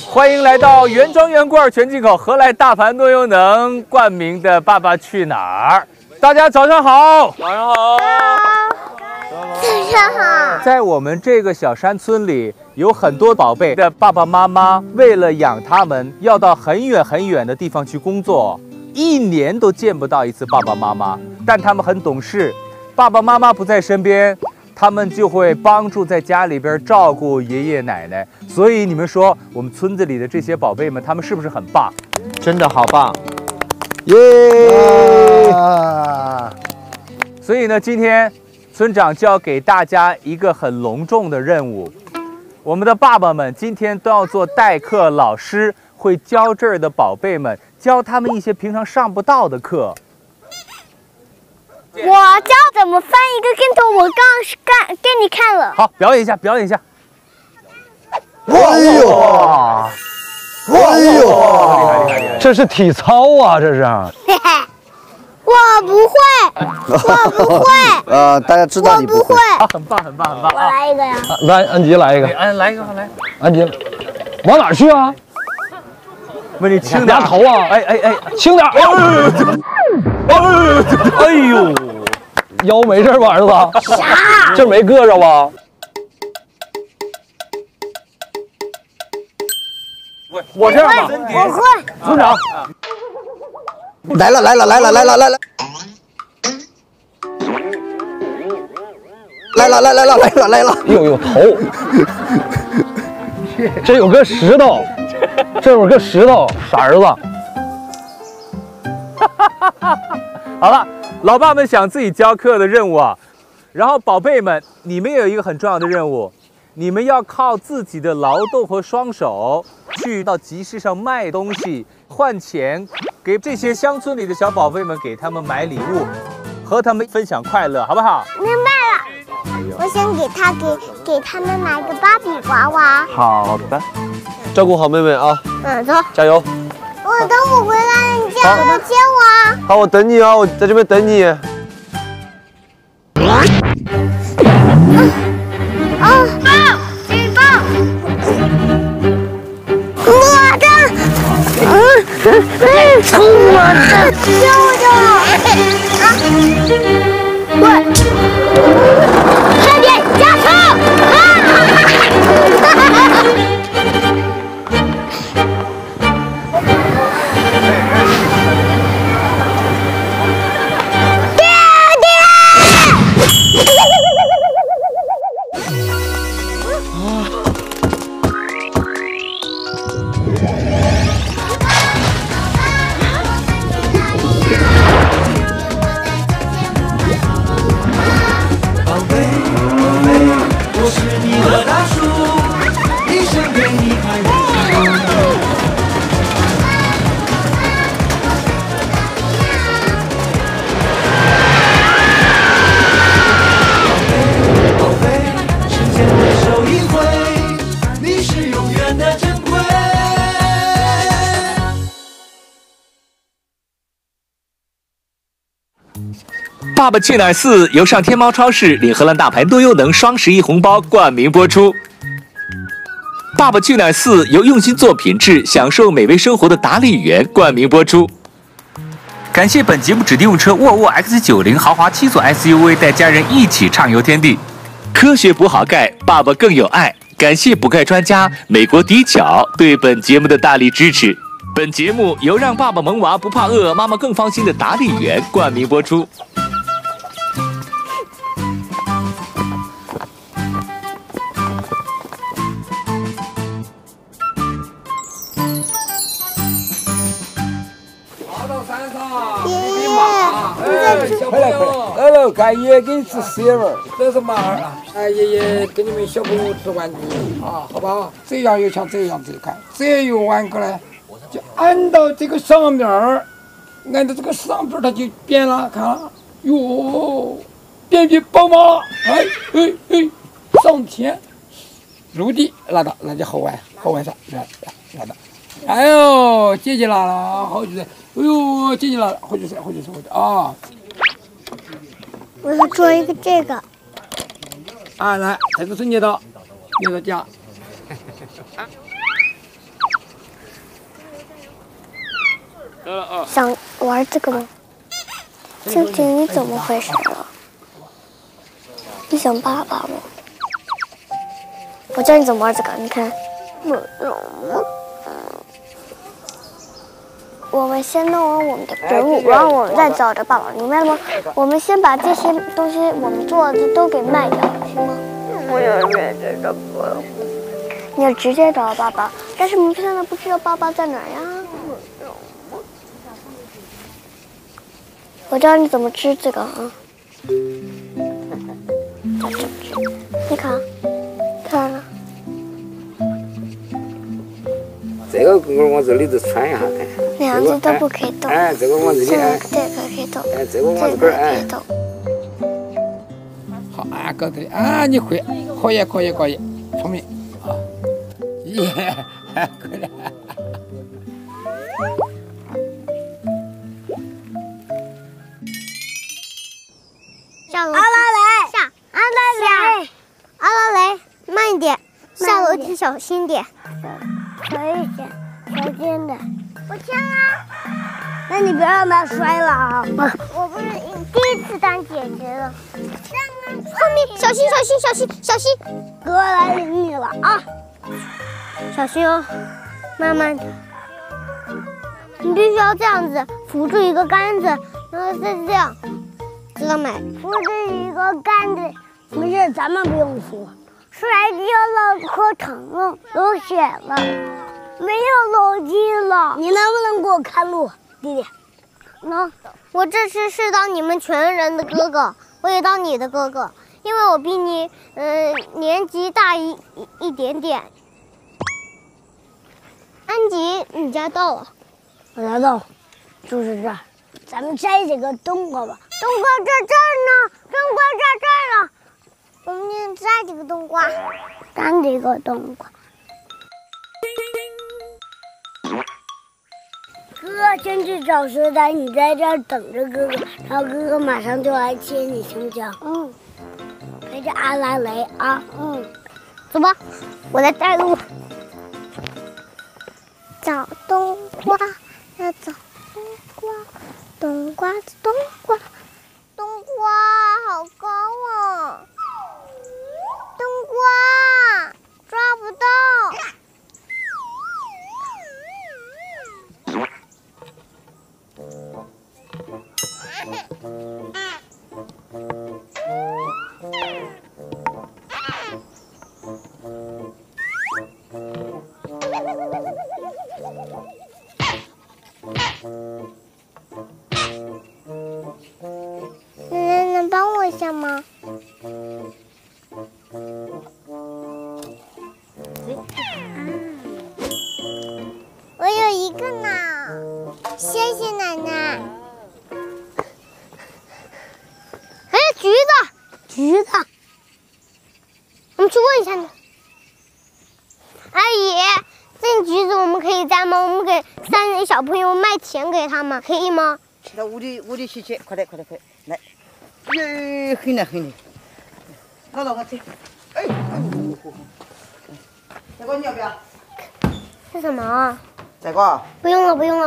欢迎来到原装原罐全进口荷兰大盘多优能冠名的《爸爸去哪儿》。大家早上好， 早上好， 早上好。 在我们这个小山村里，有很多宝贝的爸爸妈妈为了养他们，要到很远很远的地方去工作，1年都见不到一次爸爸妈妈。但他们很懂事，爸爸妈妈不在身边，他们就会帮助在家里边照顾爷爷奶奶。所以你们说，我们村子里的这些宝贝们，他们是不是很棒？ 真的好棒！ 耶！所以呢，今天村长就要给大家一个很隆重的任务。我们的爸爸们今天都要做代课老师，会教这儿的宝贝们，教他们一些平常上不到的课。 我教怎么翻一个跟头，我刚给你看了。 好，表演一下，表演一下。 哎呦！哎呦！ 厉害！ 这是体操啊，这是。 我不会，我不会。 大家知道你不会。 啊，很棒，很棒，很棒！ 我来一个呀。 来，安吉来一个。 来一个，来。 安吉，往哪儿去啊？ 问你轻点头啊！ 哎， 轻点！ 哎呦！ 腰没事吧，儿子？ 啥？ 这没硌着吧？ 我这样吧， 我会。 村长， 来了！来了！有头，这有个石头，傻儿子。 好了，老爸们想自己教课的任务啊，然后宝贝们，你们有一个很重要的任务，你们要靠自己的劳动和双手去到集市上卖东西，换钱，给这些乡村里的小宝贝们，给他们买礼物，和他们分享快乐，好不好？ 明白了。我想给他们买个芭比娃娃。 好的，照顾好妹妹啊！ 走， 加油！ 我等我回来，你接我啊。 好，我等你啊，我在这边等你。 举报！我的，救我！快点加速！ 《爸爸去哪儿4》由上天猫超市领荷兰大盘多优能双11红包冠名播出。《爸爸去哪儿4》由用心做品质、享受美味生活的达利园冠名播出。感谢本节目指定用车沃尔沃 X90 豪华7座 SUV， 带家人一起畅游天地。科学补好钙，爸爸更有爱。感谢补钙专家美国迪巧对本节目的大力支持。本节目由让爸爸萌娃不怕饿，妈妈更放心的达利园冠名播出。 快来！来，干爷给你吃媳妇儿，这是马儿。哎，爷爷给你们小朋友吃玩具啊，好不好？这样又像这样子看，这又弯过来，就按到这个上面儿，按到这个上边儿它就变了，看了，哟，变棒棒了，哎，上天入地，拉倒，那就后弯上，拉倒。哎呦，姐姐拉了，好几次，哎呦，姐姐拉了，回去啊！ 我要做一个这个。 啊，来，这个是捏到家。 想玩这个吗？静静，你怎么回事了？你想爸爸吗？我教你怎么玩这个，你看。我们先弄完我们的人物，然后我们再找着爸爸，明白了吗？我们先把这些东西我们做的都给卖掉，行吗？我要直接找爸爸。你要直接找爸爸，但是我们现在不知道爸爸在哪儿呀。我教你怎么织这个啊。这织，你看，看了。 这个给我往这里头穿一下看。 两只都不可以动。 哎，这个往这里哎。 这个可以动。 哎，这个往这边哎。好啊，搞对啊，你会，可以，聪明啊，耶，可以。 阿拉蕾，下阿拉蕾，阿拉蕾，慢一点，下楼梯小心点，小一点，小心点。我签了， 那你别让他摔了啊！ 我不是第一次当姐姐了。后面小心，小心，小心，小心！ 哥来领你了啊！ 小心哦，慢慢的。你必须要这样子扶住一个杆子，然后再这样。知道没？ 扶着一个杆子，没事，咱们不用扶。摔跤了，可疼了，流血了，没有楼梯了。你能不能给我看路，弟弟？ 能。我这次是当你们全人的哥哥，我也当你的哥哥，因为我比你年纪大一点点。安吉，你家到了。 我家到，就是这儿。咱们摘这个冬瓜吧。 冬瓜在这儿呢，冬瓜在这儿了。我们摘这个冬瓜， 摘这个冬瓜。哥哥先去找石头，你在这儿等着哥哥，然后哥哥马上就来接你，行不行？ 嗯。 陪着阿拉蕾啊。 嗯。走吧，我来带路。找冬瓜，要找冬瓜。冬瓜子，冬瓜，冬瓜好高啊！冬瓜抓不到。奶奶能帮我一下吗？我有一个呢，谢谢奶奶。哎，橘子， 橘子， 我们去问一下呢。阿姨，这橘子我们可以摘吗？我们给3人小朋友卖钱给他们，可以吗？ 到屋里去切，快点，来！哟，很呢。拿到我切。哎，这个你要不要？ 是什么？ 这个？ 不用了。 不要。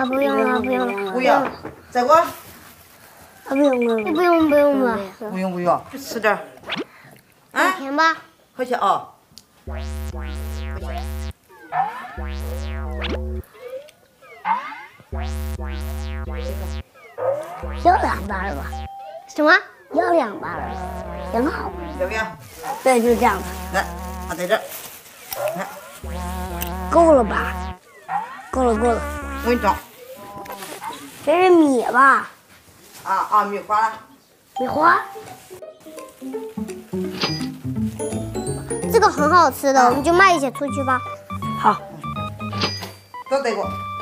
这个？ 不用了。 不用，去吃点。 啊，甜吧。 好些啊。 要2瓣吧？ 什么？ 要2瓣吧？挺好。 要不要？ 对，就这样子。 来，放在这儿。来， 够了吧？够了。 我给你装。 这是米吧？ 啊，米花了。 米花。 这个很好吃的，我们就卖一些出去吧。 好。 都这个。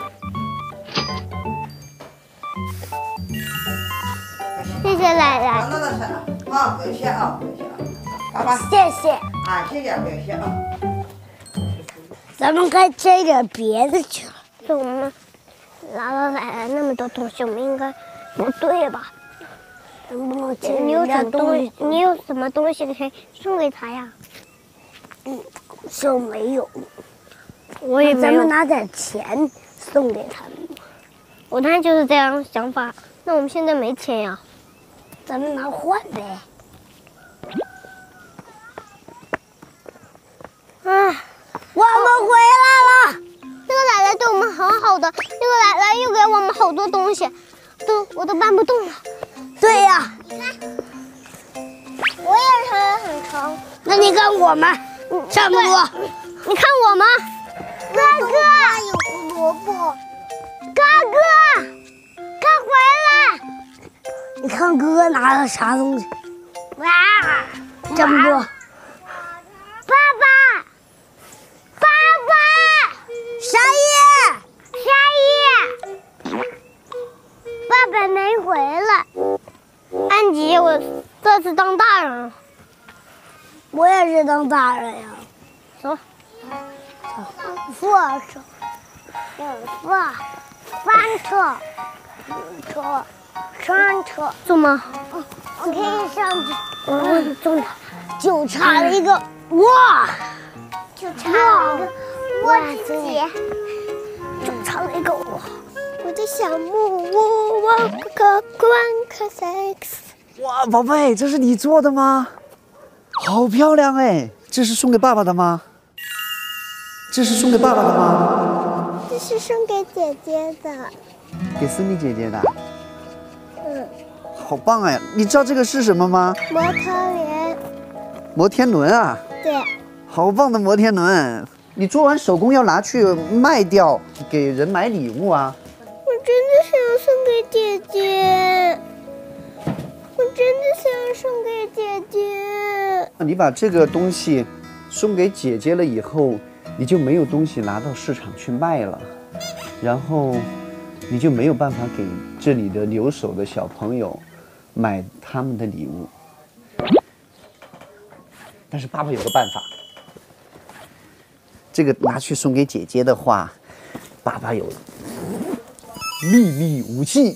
谢谢奶奶。 好，不要谢啊，爸爸。 谢谢。 啊，谢谢，不要谢啊。 咱们该摘点别的去了。 就我们姥姥奶奶那么多东西，我们应该不对吧？ 能不能你有什么东西？你有什么东西可以送给他呀？ 就没有。 我也没有。 咱们拿点钱送给他们。 我当然就是这样想法。那我们现在没钱呀， 咱们拿换呗。我们回来了。 那个奶奶对我们很好的，那个奶奶又给我们好多东西，我都搬不动了。 对呀， 我也腿很长。 那你看我们差不多。 你看我们， 哥哥有胡萝卜。哥哥，快回来！你看哥哥拿了啥东西？哇，这么多。爸爸，爸爸，沙叶， 爸爸没回来。安吉，我这次当大人了。 我也是当大人呀。 走， 坐车，翻车，车，山车。 坐吗？ 我可以上去。 我坐了。 就差了一个哇， 就差了一个哇自己， 就差了一个哇。 我的小木屋，我个关可 sex。 哇，宝贝，这是你做的吗？好漂亮哎！这是送给爸爸的吗？这是送给爸爸的吗？ 这是送给姐姐的。 给思密姐姐的。好棒哎！你知道这个是什么吗？ 摩托轮。 摩天轮啊。 对。 好棒的摩天轮！你做完手工要拿去卖掉，给人买礼物啊。 我真的想送给姐姐。我真的想送给姐姐。 你把这个东西送给姐姐了以后，你就没有东西拿到市场去卖了，然后你就没有办法给这里的留守的小朋友买他们的礼物。但是爸爸有个办法，这个拿去送给姐姐的话，爸爸有秘密武器。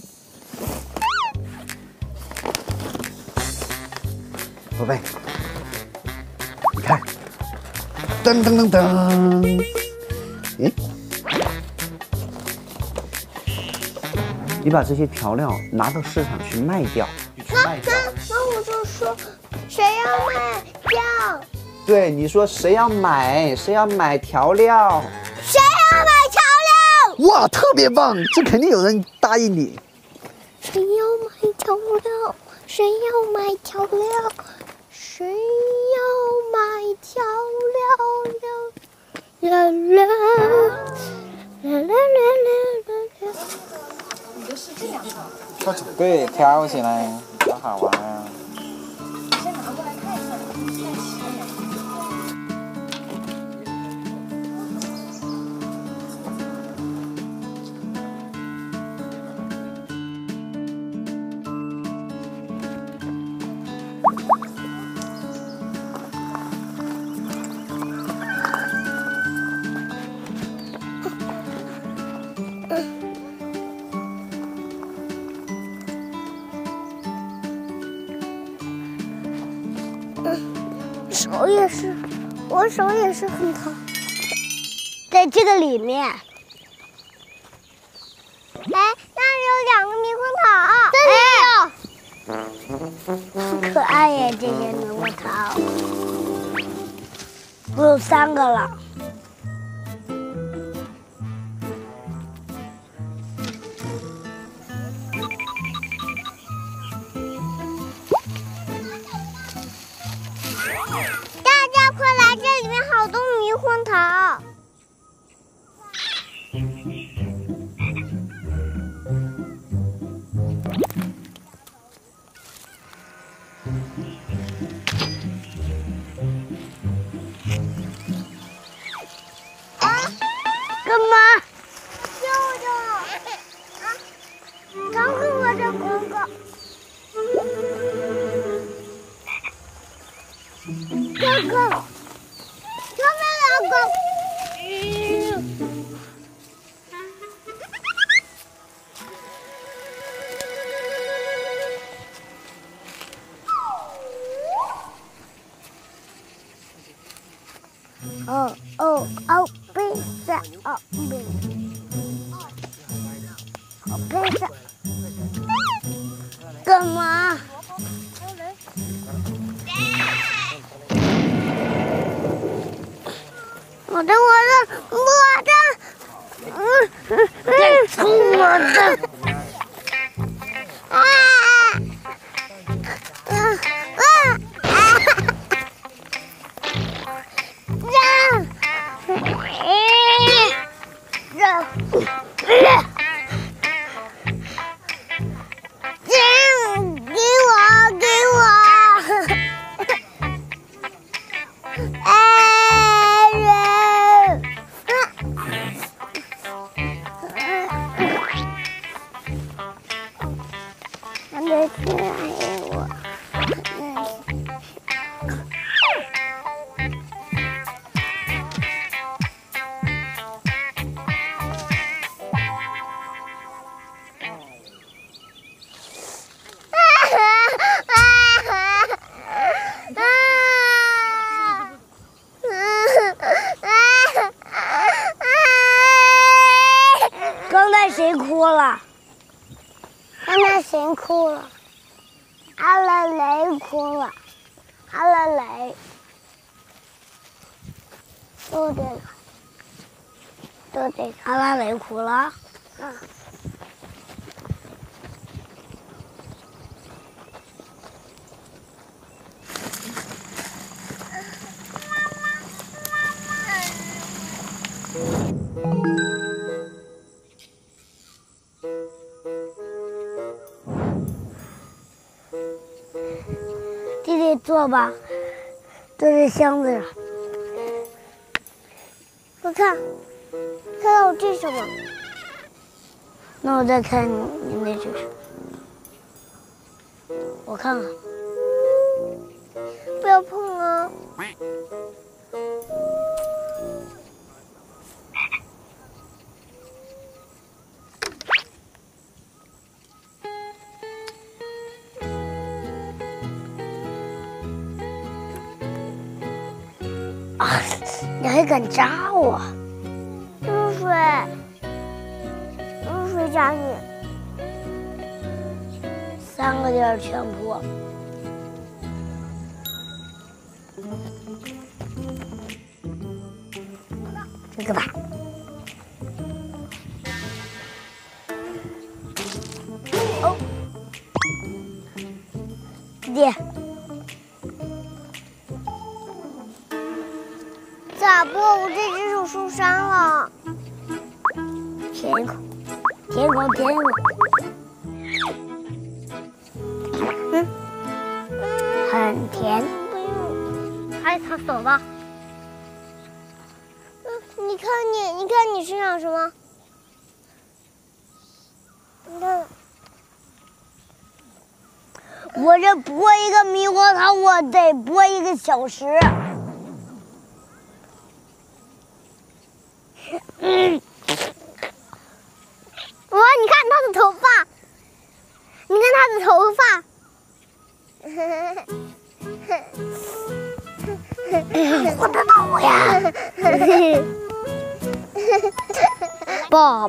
宝贝，你看，噔噔噔噔，诶，你把这些调料拿到市场去卖掉， 那我就说，谁要买酱？ 对，你说谁要买？谁要买调料？ 谁要买调料？ 哇，特别棒！这肯定有人答应你。 谁要买调料？谁要买调料？谁要买调料？啦啦啦啦啦啦啦！ 对，挑起来，多好玩啊！ 手也是，我手也是很疼。在这个里面， 哎，那里有2个猕猴桃。这里有。 很可爱耶，这些猕猴桃。我有3个了。 大家快来，这里面好多猕猴桃。 干嘛？ 救救！ 刚给我这哥哥。哥哥， 救命啊，哥！ 哦，杯子，哦，杯。 陪上。干嘛？我的，该冲我的！刚才谁哭了？刚才谁哭了？阿拉蕾哭了，阿拉蕾。对，阿拉蕾哭了。弟弟坐吧，坐在箱子上。我看到这是什么？那我再看你那是什么？我看看。不要碰啊！啊！你还敢扎我？露水扎你，3个点全破。这个吧。哦，爹。咋不？我这只手受伤了。舔一口，舔一口，舔一口。很甜。还擦手吧。你看你身上什么？你看。我这剥一个猕猴桃，我得剥1个小时。哇！你看他的头发，你看他的头发，我的头呀！抱！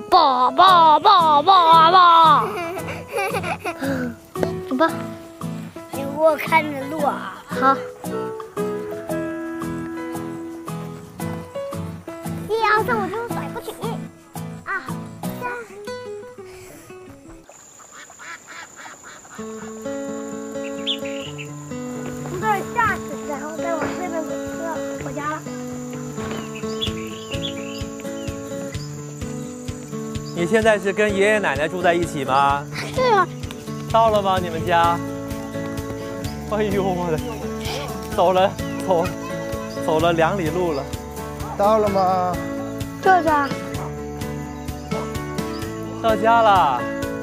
走吧，你给我看着路啊！好。1、2、3，我就甩过去。1、2、3。从这儿下去，然后再往这边走，回家了。 你现在是跟爷爷奶奶住在一起吗？ 是啊。 到了吗？你们家？哎呦我的，走了2里路了。 到了吗？ 这家。 到家了。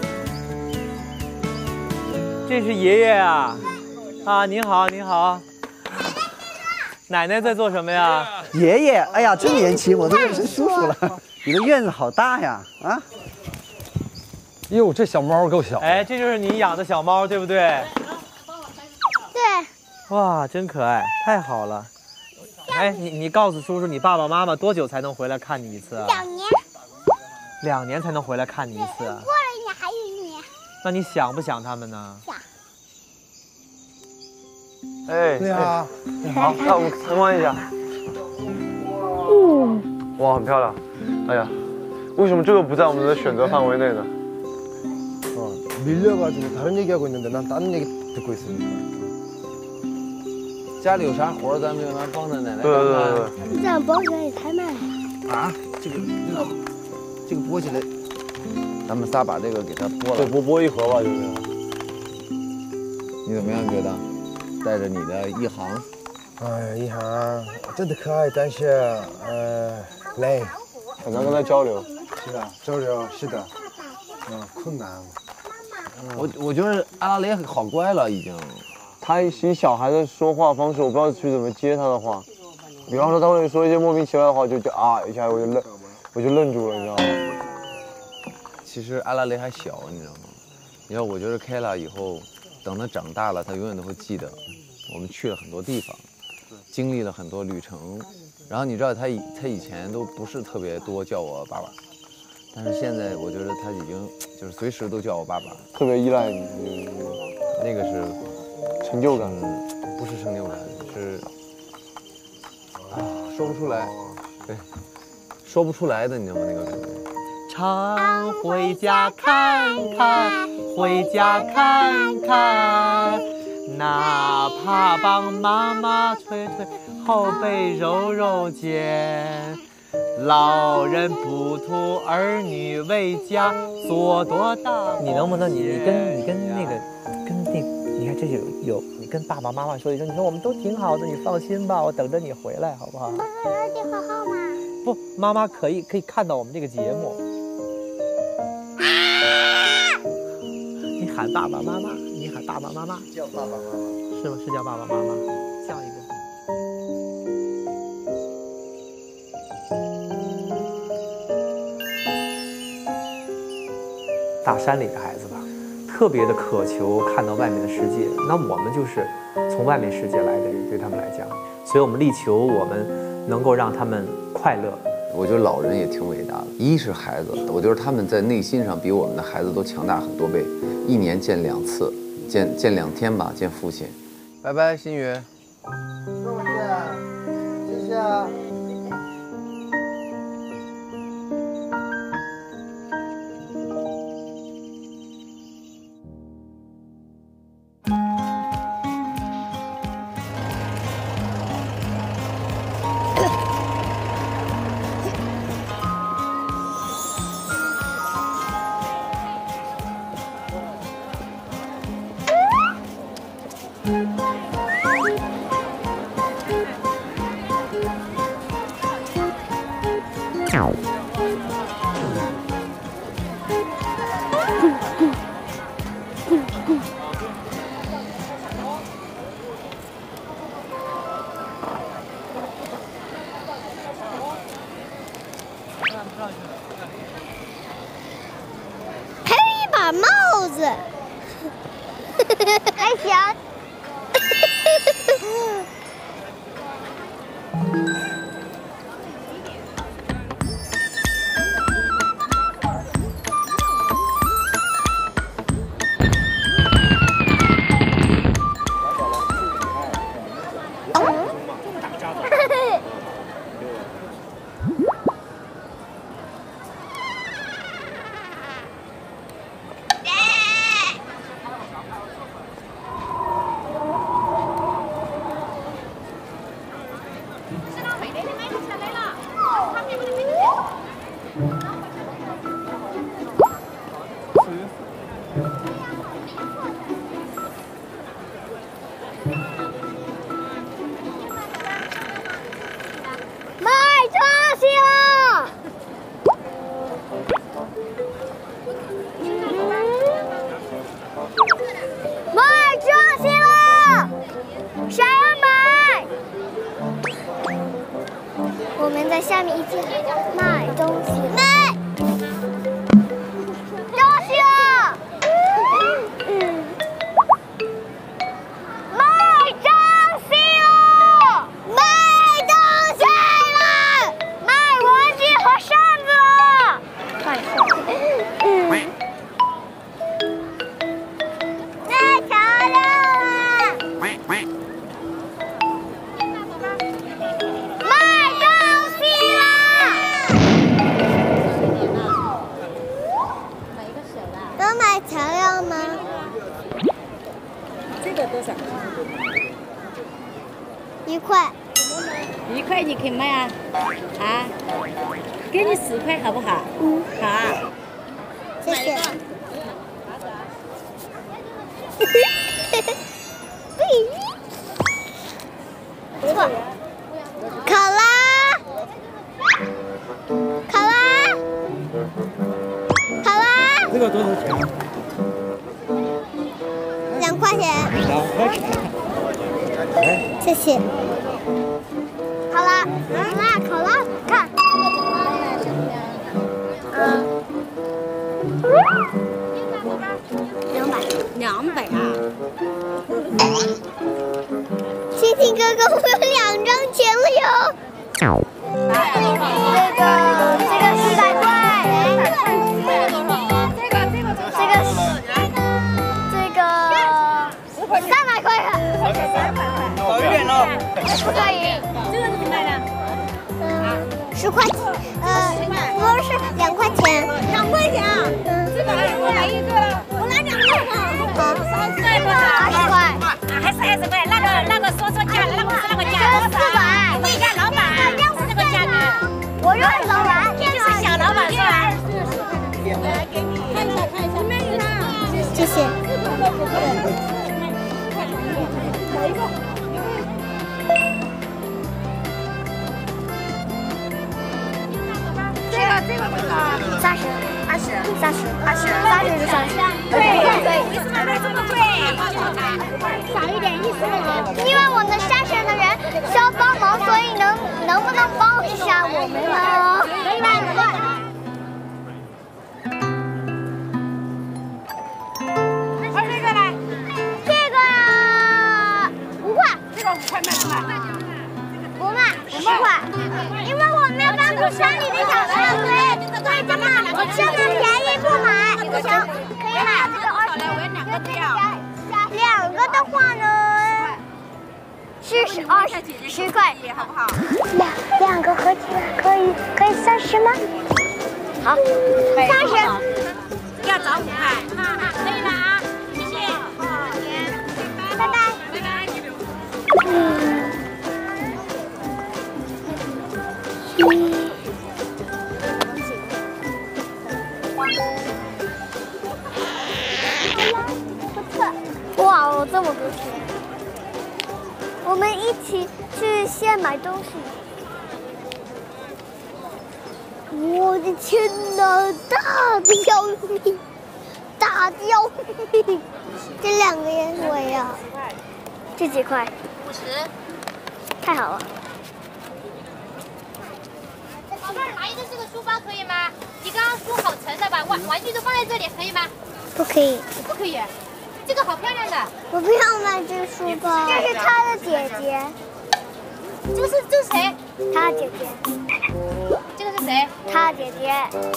这是爷爷啊！啊，您好，您好。奶奶在做什么呀？ 爷爷，哎呀，真年轻，我都认识叔叔了。你的院子好大呀！啊。 哟，这小猫够小。 哎，这就是你养的小猫，对不对？ 对。 哇，真可爱，太好了。哎，你告诉叔叔，你爸爸妈妈多久才能回来看你一次啊？ 2年。 2年才能回来看你一次啊？ 过了那你想不想他们呢？ 想。 哎， 对啊， 好，那我们参观一下。哇，很漂亮。哎呀，为什么这个不在我们的选择范围内呢？ 밀려가지고 다른 얘기하고 있는데 난 다른 얘기 듣고 있으니까. 家里有啥活咱们就拿帮着奶奶对对干对干。 这样包起来也太慢了。 啊，这个剥起来，咱们仨把这个给它剥了。 对，剥一盒吧，就是。 你怎么样觉得？带着你的一行。 哎，一航真的可爱，但是累。 很难跟他交流。 是的，交流是的，困难。 我觉得阿拉蕾好乖了，已经。 他以小孩的说话方式，我不知道去怎么接他的话。比方说，他会说一些莫名其妙的话，就啊一下我就愣住了，你知道吗？ 其实阿拉蕾还小，你知道吗？你知道，我觉得开了以后，等他长大了，他永远都会记得，我们去了很多地方，经历了很多旅程。然后你知道他以前都不是特别多叫我爸爸，但是现在我觉得他已经就是随时都叫我爸爸， 特别依赖你。 那个是成就感， 不是成就感，是啊，说不出来，对，说不出来的，你知道吗？那个感觉。 常回家看看，回家看看，哪怕帮妈妈捶捶后背揉揉肩。老人不图儿女为家做多大。你能不能你跟那你看这有你跟爸爸妈妈说一声，你说我们都挺好的，你放心吧，我等着你回来，好不好？ 爸爸有电话号码？ 不，妈妈可以看到我们这个节目。你喊爸爸妈妈，你喊爸爸妈妈， 叫爸爸妈妈， 是吗？是叫爸爸妈妈，叫一个。大山里的孩子吧，特别的渴求看到外面的世界。那我们就是从外面世界来的人，对他们来讲，所以我们力求我们能够让他们快乐。 我觉得老人也挺伟大的，一是孩子，我觉得他们在内心上比我们的孩子都强大很多倍，一年见2次，见2天吧，见父亲。拜拜，新宇。 中午见，谢谢啊。 还有一把帽子，还行。卖东西了！卖东西了！谁要买？我们在下面一起卖东西。卖东西了！卖东西了！卖东西了！卖文具和扇子了！快说！ 块。 1块你可以卖啊？啊？给你10块好不好？ 嗯。 好啊。 谢谢。错。考拉。考拉。考拉。 这个多少钱 ？2块钱。 2块钱。 谢谢。考拉，考拉，看。 200啊！ 星星哥哥，我有2张钱了哟。这个400块。300块。 好远哦。 不可以。 这个是几卖的 ？10块钱。不是2块钱。 2块钱啊？这个我来1个，我拿2个吧。好，30块。 20块。 啊，还是20块。那个说价，那个不是那个价。 这400。 问一下老板，是这个价格。 我就是老板， 就是小老板是吧？ 来给你看一下。谢谢。 这个多少 ？30、20、30就30。对， 为什么卖这么贵？ 少一点意思吗？因为我们30人的人需要帮忙，所以能不能帮一下我们呢？可以吗？ 这个呢？ 这个5块。 这个5块卖不卖？ 不卖，10块。因为我没有搬过山里的小车，所以这么我这么便宜不买。行，可以买这个20。 我有2个都要。 2个的话呢，是10块， 好不好 ？2个合起来可以30吗？好，30。 要找5块，可以了啊，谢谢。 拜拜。 拜拜。 哇哦，这么多钱！我们一起去县买东西。我的天哪，大雕命，大雕命！这2个也我要。这几块 ？50。 太好了。 宝贝儿，拿一个这个书包可以吗？你刚刚书好沉的吧？玩具都放在这里，可以吗？ 不可以。 不可以。这个好漂亮的。 我不要买这个书包。这是他的姐姐。 这是谁？ 他的姐姐。 这个是谁？ 他的姐姐。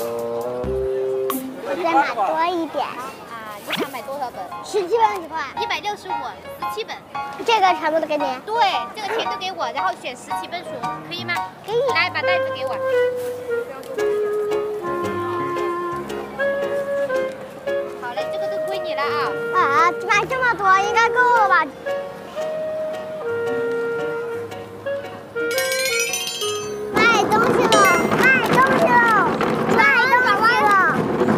我再买多一点。 啊，你想买多少本 ？17本几块 ？165，17本。 这个全部都给你？ 对，这个钱都给我，然后选17本书，可以吗？ 可以。 来，把袋子给我。好嘞，这个都归你了啊。 啊，买这么多应该够了吧？卖东西了，卖东西了，卖东西了！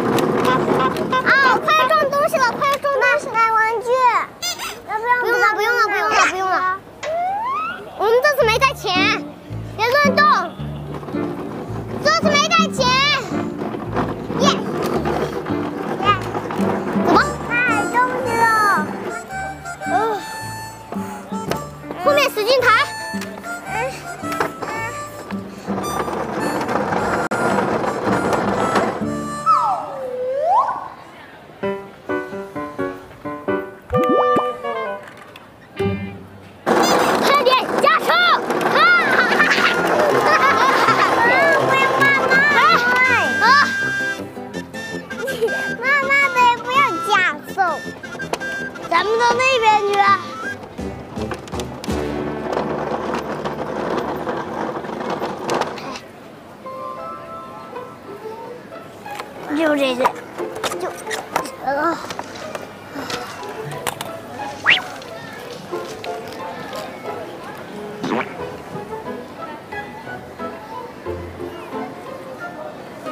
啊，快要装东西了，快要装东西，买玩具。不用了，不用了，不用了，不用了。我们这次没带钱，别乱动。这次没带钱。耶！走吧。买东西了。后面使劲抬。快点加速！不要慢慢。慢慢的，不要加速。咱们到那边去。就这个，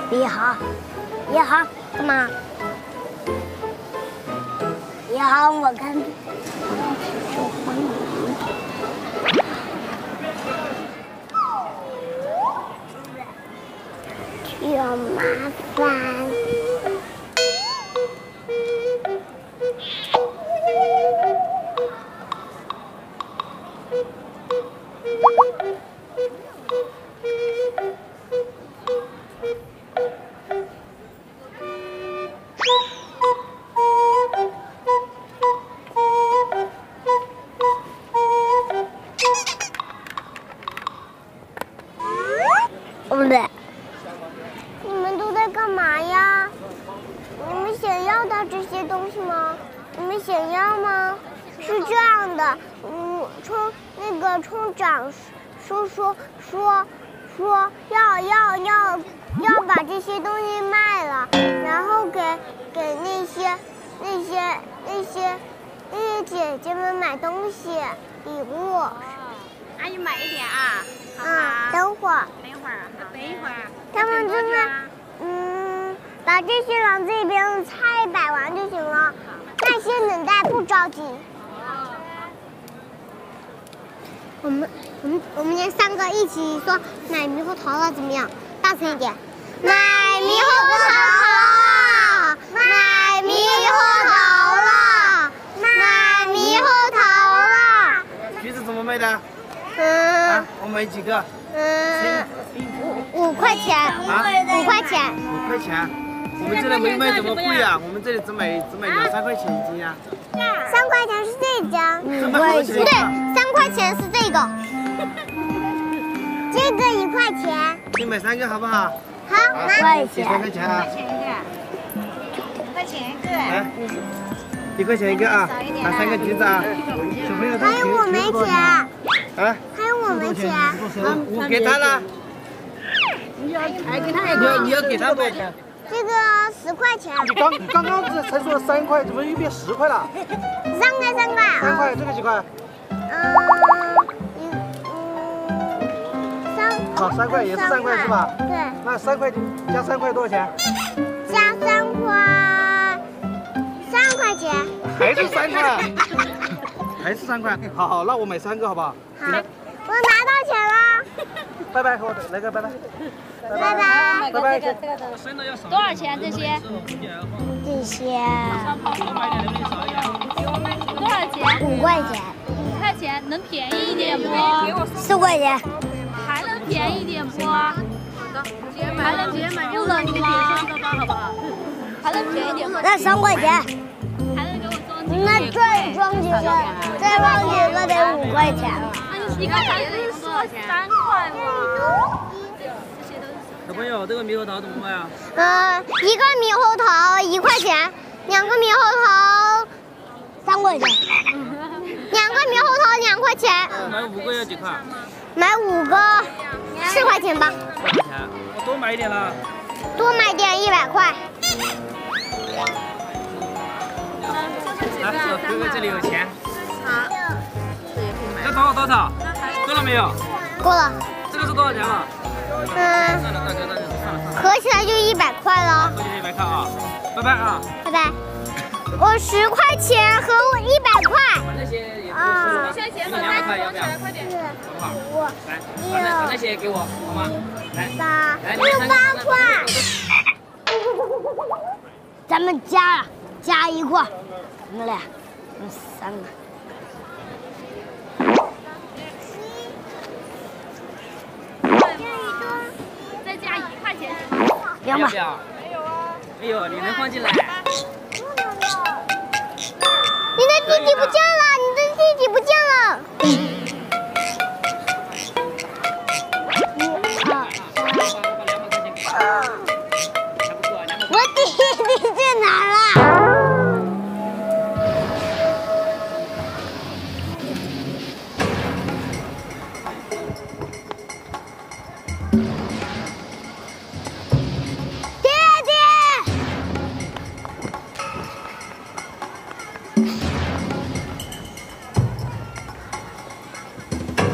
你好，你好，干嘛？你好，我看。有麻烦。不对。你们都在干嘛呀？你们想要到这些东西吗？你们想要吗？是这样的，冲长说要把这些东西卖了，然后给那些姐姐们买东西礼物。 阿姨买一点啊。 等会儿。 等一会儿。 他们正在把这些往这边菜摆完就行了，耐心等待，不着急。我们连3个一起说买猕猴桃了，怎么样？大声一点，买猕猴桃了，买猕猴桃了，买猕猴桃了。 橘子怎么卖的？我买几个 ？5块钱。5块钱。 5块钱。我们这里没卖这么贵啊，我们这里只买2-3块钱一斤呀。 3块钱是这张。 5块钱。 对，3块钱是这个。这个1块钱。 你买3个好不好？ 好，买。 几块钱啊 ？5块钱一个。 来，1块钱一个啊，拿3个橘子啊。小朋友还有我没钱。 啊？ 还有我没钱。 我给他了。你要给他多少钱？ 这个10块钱。 你刚刚才说了3块，怎么又变10块了 ？3块。 3块，这个几块？好，3块也是3块是吧？ 对。 那3块加3块多少钱？ 加3块，3块钱。 还是3块？还是3块？好，那我买3个好不好？ 好，我拿到钱了。 拜拜，和我来个拜拜。 拜拜。 拜拜。 多少钱这些？ 这些。 多少钱 ？5块钱。 5块钱，能便宜一点不 ？4块钱。 还能便宜一点不？好的，还能不能吗？好不好？还能便宜点吗？ 那3块钱。 还能给我装几个？ 那再装几个，再装几个得5块钱了。 一个才多少钱？3块吗？ 小朋友，这个猕猴桃怎么卖啊？ 一个猕猴桃1块钱，2个猕猴桃3块钱，2个猕猴桃2块钱。 买5个要几块？ 买5个4块钱吧。 4块钱，我多买一点了。 多买点100块。 来，哥哥这里有钱。 好。 要多少？够了没有？ 够了。 这个是多少钱了？算了，大哥，算了。 合起来就100块了。 合起来100块啊！拜拜啊！ 拜拜。我10块钱和我100块。 把那些也啊。现在钱200块要不要？快点，好不好？来，把那些也给我，好吗？来 ，8块。咱们加1块，我们俩3个。 再加1块钱。 2块。 没有，你能放进来。 你的弟弟不见了！你的弟弟不见了！我弟弟在哪儿了？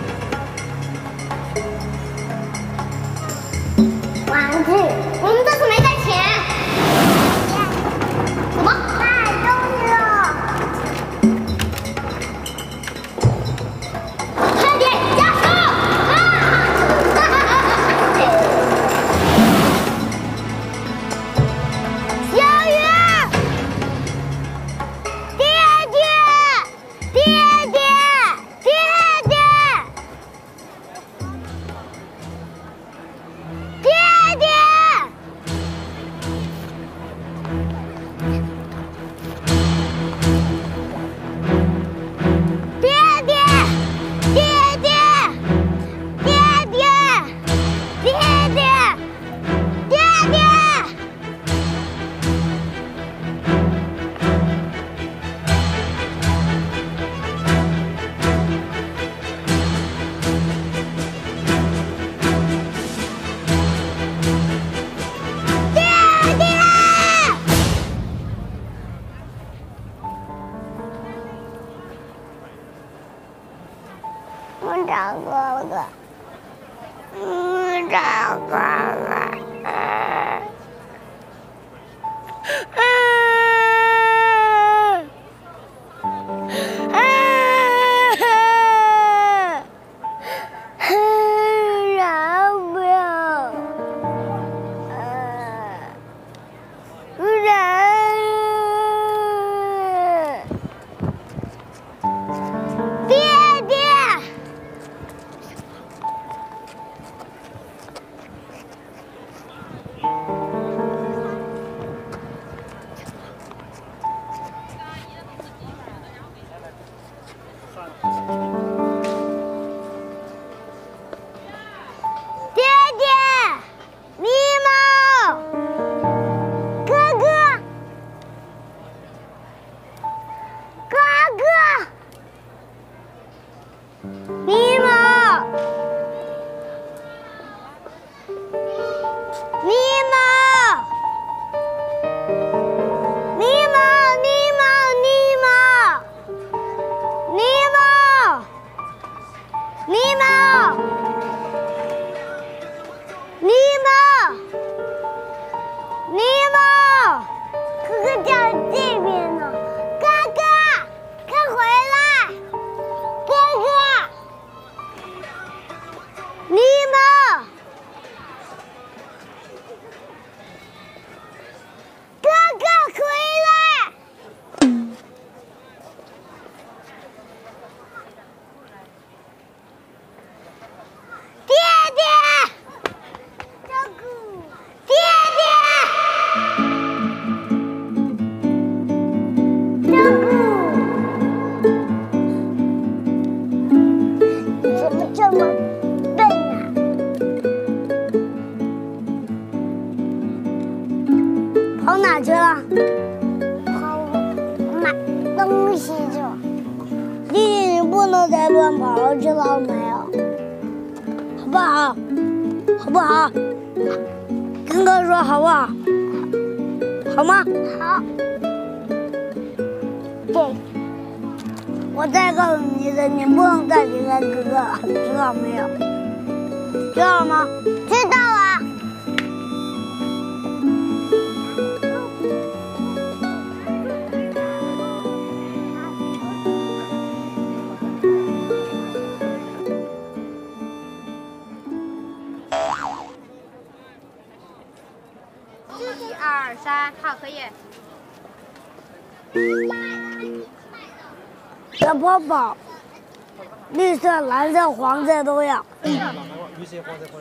玩具，我们这是哪去了？跑买东西去了。弟弟，你不能再乱跑了，知道没有？好不好？好不好？跟哥说好不好？好吗？好。对。我再告诉你的，你不能再离开哥哥了，知道没有？知道了吗？知道了。 1、2、3，好，可以。 小泡泡，绿色、蓝色、黄色都要。 绿色、黄色、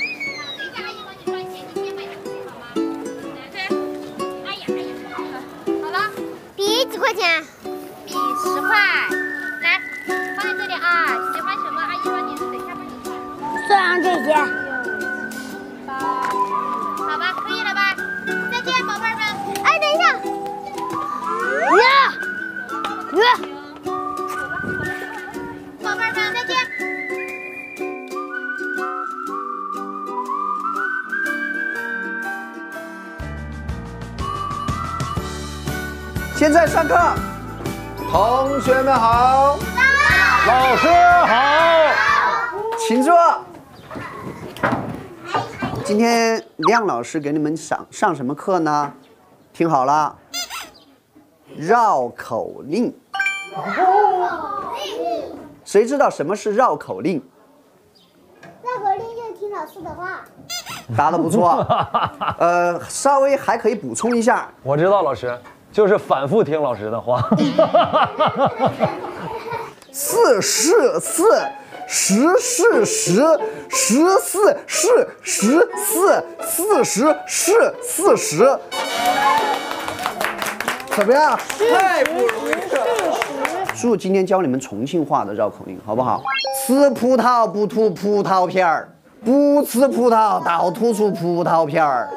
好了，币几块钱？币10块。来，放在这里啊。喜欢什么？阿姨帮你等一下帮你算。 算上这些。 好吧，可以了吧？再见，宝贝儿们。哎，等一下。 约。 宝贝儿们，再见。 现在上课，同学们好， 老师好， 请坐。今天亮老师给你们上什么课呢？听好了，绕口令。谁知道什么是绕口令？ 绕口令就是听老师的话。 答得不错，稍微还可以补充一下。 我知道老师，就是反复听老师的话。 4是4，10是10，10是14，40是40。怎么样？ 太不容易了。 叔今天教你们重庆话的绕口令，好不好？吃葡萄不吐葡萄片儿，不吃葡萄倒吐出葡萄片儿。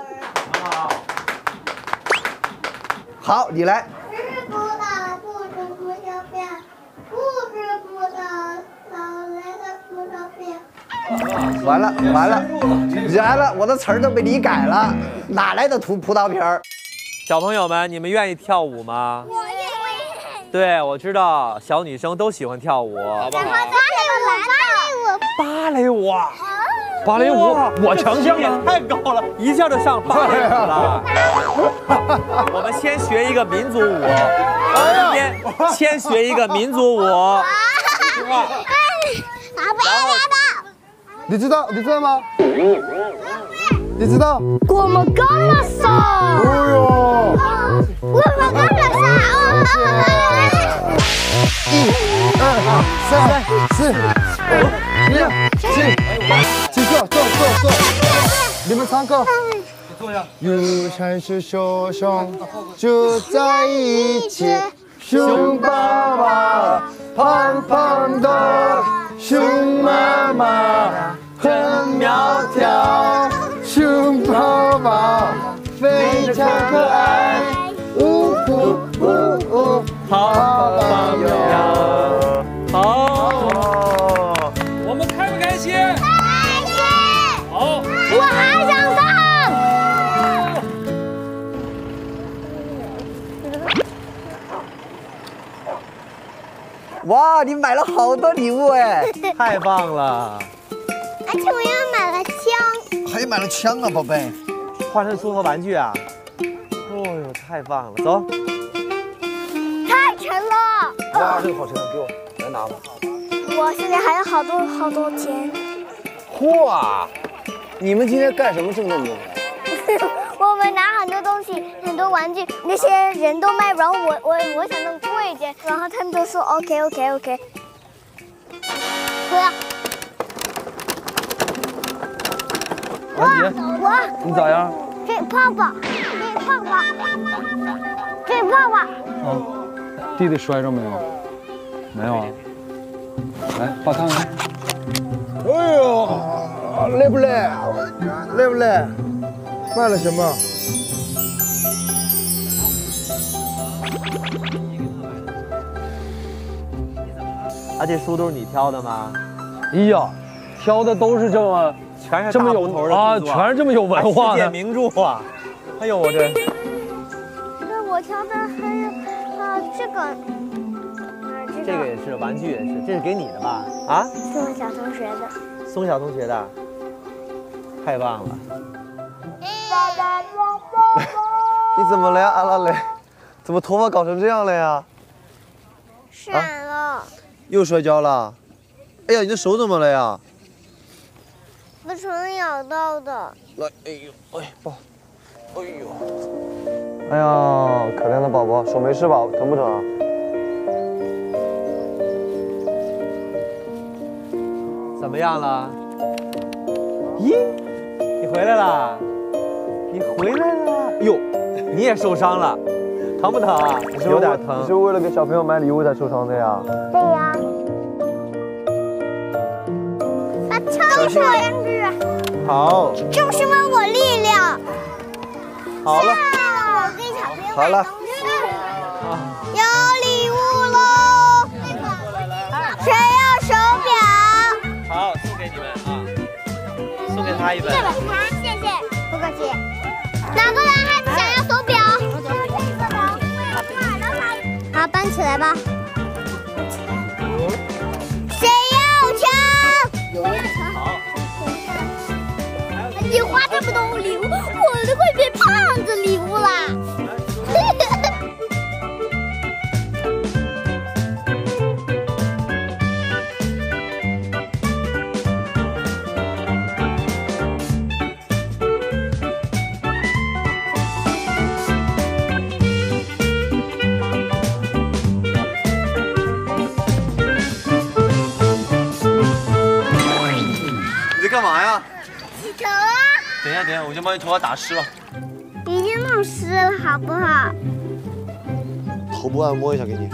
好，你来。 吃葡萄不吐葡萄片，不吃葡萄老来的葡萄片。 完了，我的词儿都被你改了，哪来的吐葡萄片儿？ 小朋友们，你们愿意跳舞吗？ 我也会。 对，我知道小女生都喜欢跳舞，好不好？芭蕾舞， 芭蕾舞，我强项啊！ 太高了，一下就上芭蕾舞了。我们先学一个民族舞，先学一个民族舞。 你知道吗？你知道？ 我们干了啥？ 哦哟！ 我们干了啥 ？1、2、3、4、5、6、7，起坐。你们唱歌。有才是熊熊就在一起，熊爸爸胖胖的，熊妈妈很苗条，熊宝宝非常可爱，呜呜呜呜，好棒呀！ 好， 我们开不开心？ 开心！ 好， 我还想唱。 哇，你买了好多礼物哎， 太棒了！ 而且我又买了枪， 还买了枪啊，宝贝！ 换成综合玩具啊！哦呦，太棒了！走。 太沉了。 哇，这个好沉，给我来拿吧。 我现在还有好多钱。 嚯！你们今天干什么挣那么多钱？ 我们拿很多东西，很多玩具，那些人都卖，然后我想弄贵一点，然后他们就说 OK。回来。 哇，你咋样？ 追泡泡。 啊，弟弟摔着没有？没有啊。来，爸看看。 哎呦，累不累？累不累？卖了什么？ 啊，这书都是你挑的吗？ 哎呀，挑的都是这么这么有啊，全是这么有文化的世界名著啊！哎呦，我这。 那我挑的还有这个。 这个也是，玩具也是，这是给你的吧？啊？ 宋小同学的。 宋小同学的，太棒了！ 你怎么了呀，阿拉蕾？怎么头发搞成这样了呀？ 闪了。 又摔跤了？哎呀，你的手怎么了呀？ 被虫咬到的。 来，哎呦，哎，抱，哎呦，哎呀，可怜的宝宝，手没事吧？疼不疼啊？ 怎么样了？咦，你回来了！你回来了！哟，你也受伤了，疼不疼啊？你是有点疼。 你是为了给小朋友买礼物才受伤的呀？ 对呀。都是我样子。 好。 就是问我力量。 好了。 我给小朋友好了。 有礼物喽！谁要手表？ 好，送给你们啊，送给他一本。 这本他，谢谢，不客气。哪个男孩子想要手表？好，搬起来吧。谁要抢？ 好。 你花这么多礼物，我都快变胖子礼物啦！ 你在干嘛呀？ 洗头啊！ 等一下，我先帮你头发打湿了。 已经弄湿了，好不好？ 头部按摩一下给你，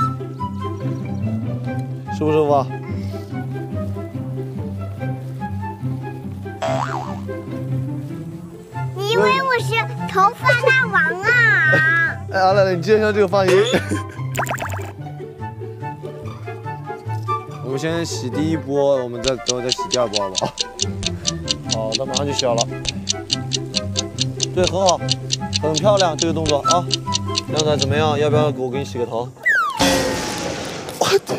舒不舒服啊？ 你以为我是头发大王啊？ 哎，阿来，你接一下这个发型。我们先洗第一波，我们等会再洗第二波，好不好？好的，马上就洗好了。对，很好，很漂亮这个动作啊！样子怎么样？要不要我给你洗个头？我的。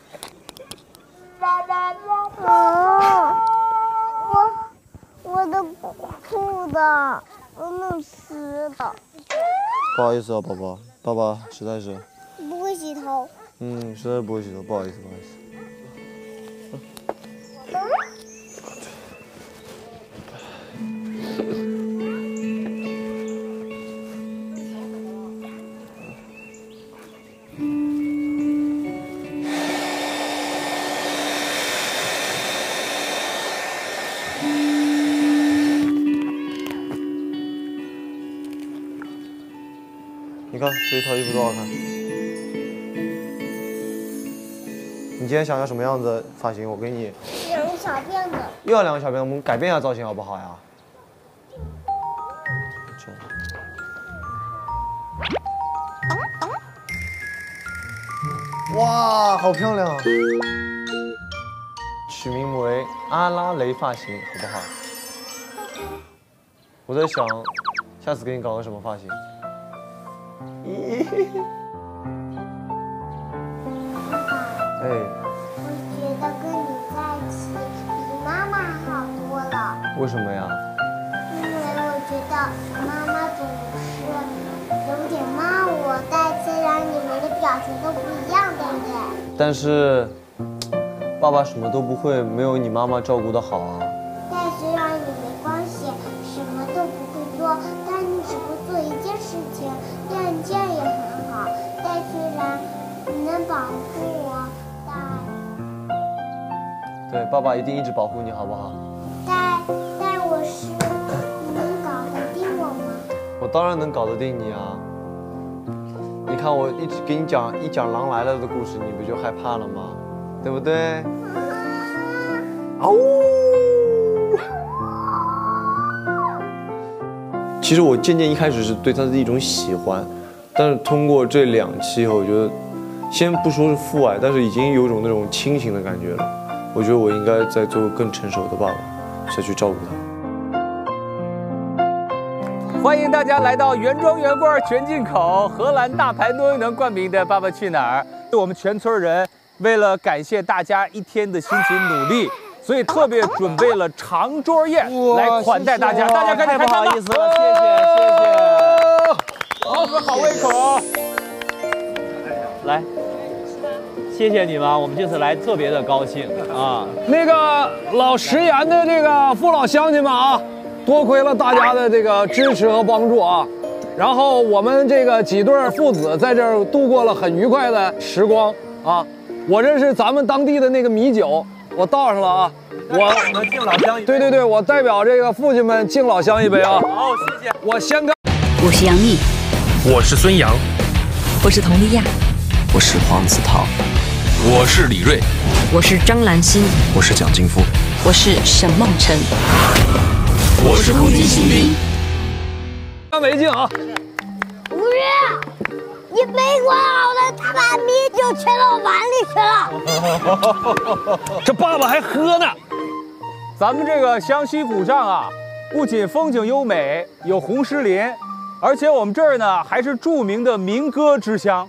我的裤子都弄湿了。 不好意思啊，宝宝，爸爸实在是不会洗头。 实在是不会洗头，不好意思，不好意思。你看这一套衣服多好看！你今天想要什么样子的发型？我给你。 两个小辫子。 又要两个小辫子，我们改变一下造型好不好呀？哇，好漂亮！取名为阿拉蕾发型，好不好？我在想，下次给你搞个什么发型？咦，哎， 我觉得跟你在一起比妈妈好多了。 为什么呀？ 因为我觉得妈妈总是有点骂我，但虽然你们的表情都不一样，对不对？ 但是，爸爸什么都不会，没有你妈妈照顾的好啊。 但虽然你没关系，什么都不会做，但你只会做一件事情，练剑也很好。但虽然你能保护我， 对，爸爸一定一直保护你，好不好？ 但我是，你能搞得定我吗？ 我当然能搞得定你啊！你看我一直给你讲一讲狼来了的故事，你不就害怕了吗？对不对？嗷呜！其实我渐渐一开始是对他的一种喜欢， 但是通过这2期，我觉得，先不说是父爱，但是已经有种那种亲情的感觉了。我觉得我应该再做个更成熟的爸爸，再去照顾他。 欢迎大家来到原装原罐全进口荷兰大牌多优能冠名的《爸爸去哪儿》。我们全村人为了感谢大家一天的辛勤努力，所以特别准备了长桌宴来款待大家。大家赶紧开餐吧！ 不好意思了，谢谢。 好喝好胃口。 来，谢谢你们，我们这次来特别的高兴啊！ 那个老食盐的这个父老乡亲们啊，多亏了大家的这个支持和帮助啊。然后我们这个几对父子在这儿度过了很愉快的时光啊。我这是咱们当地的那个米酒，我倒上了啊。我敬老乡一杯。 对，我代表这个父亲们敬老乡一杯啊。 好，谢谢。 我先干。 我是杨幂， 我是孙杨， 我是佟丽娅， 我是黄子韬，我是李锐， 我是张兰心， 我是蒋劲夫， 我是沈梦辰， 我是空军新兵。 干为敬啊！ 不是，你没管好的，他把米酒全到碗里去了。 这爸爸还喝呢。 咱们这个湘西古丈啊，不仅风景优美，有红石林，而且我们这儿呢还是著名的民歌之乡。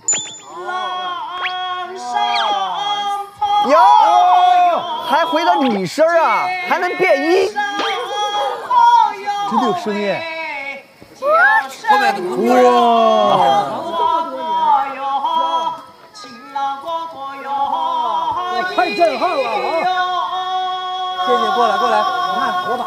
哟，还回到女声啊，还能变音， 真的有声音。 后面哇！ 太震撼了啊！ 谢谢，过来，你看火把。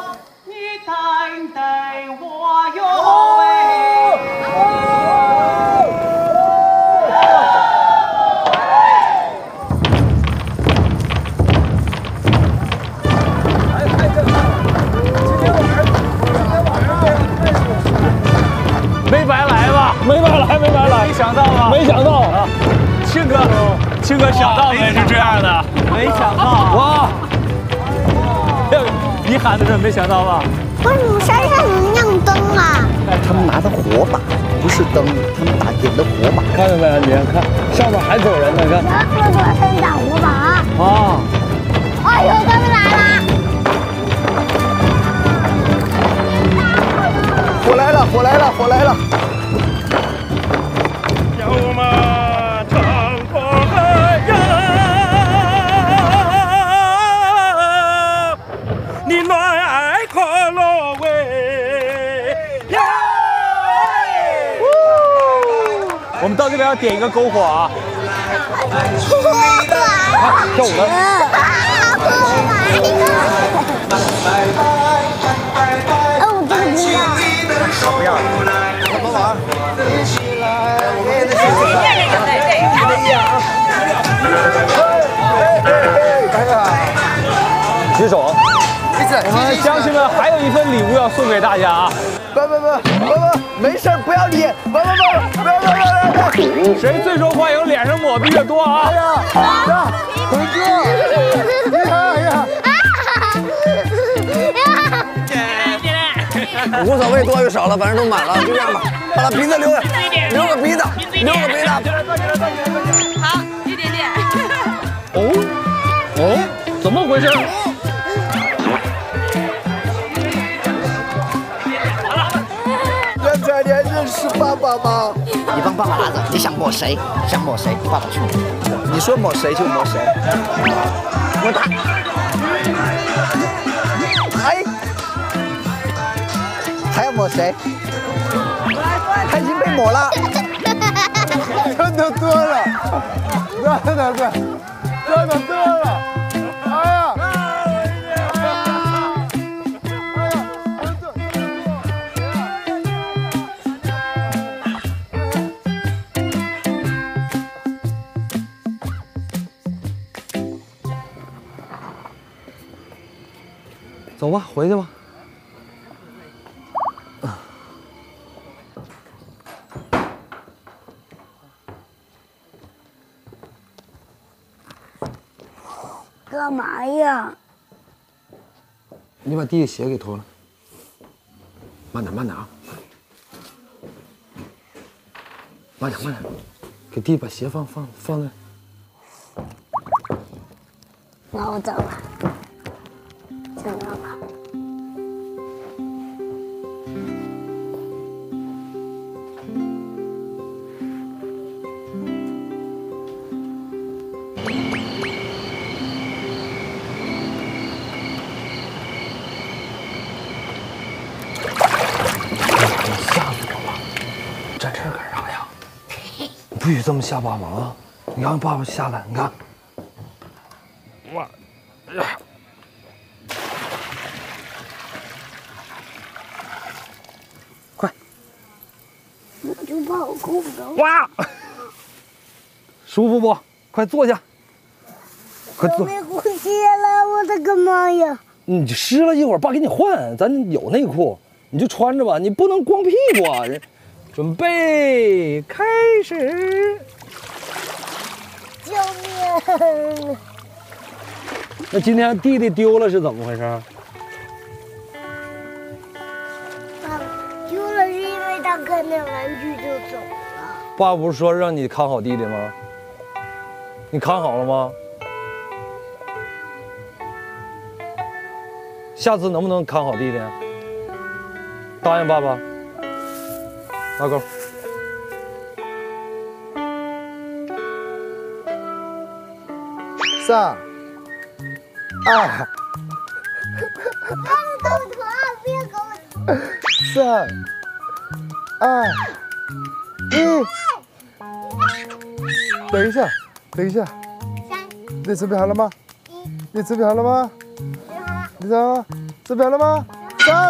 没白来吧？ 没白来。 没想到吧？ 没想到啊！ 庆哥想到没是这样的？ 没想到哇！ 你喊的是没想到吧？ 为什么山上能亮灯啊？ 他们拿的火把不是灯，他们点的火把。 看见没？你看上面还走人呢，看。 多少声打火把啊！ 哎呦，他们来了！ 火来了！ 小马唱过河呀，你来可乐喂呀！ 我们到这边要点一个篝火啊！ 跳舞了。 不要，怎么玩？ 举手。 我们乡亲们还有一份礼物要送给大家啊！ 不，没事，不要理，不要！ 谁最受欢迎，脸上抹的越多啊！ 坤哥，无所谓多与少了，反正都满了，就这样吧。好了，鼻子留个鼻子。 好，一点点。 哦，怎么回事？ 这才年认识爸爸吗？ 你帮爸爸拿着，你想抹谁？爸爸去抹。 你说抹谁就抹谁。我打。哎，还要抹谁？他已经被抹了。真的多了，真的多了。哎呀！ 走吧，回去吧。 干嘛呀？ 你把弟弟鞋给脱了。慢点啊。 慢点，给弟把鞋放那。 那我走了，走了。 站这儿干啥呀？你不许这么吓爸爸啊！你让爸爸下来，你看。哇，呀！快！ 我就怕我够不着。 哇！舒服不？快坐下。快坐。 我没呼吸了，我的个妈呀！ 你湿了一会儿，爸给你换，咱有内裤，你就穿着吧，你不能光屁股啊！准备开始！ 救命！ 那今天弟弟丢了是怎么回事？ 爸爸丢了是因为他看见玩具就走了。 爸不是说让你看好弟弟吗？你看好了吗？下次能不能看好弟弟？答应爸爸。拉钩。 别 3、2。 狗头，别狗头。 3、2、1。等一下。你准备好了吗？你准备好了吗？你准备好了吗？3。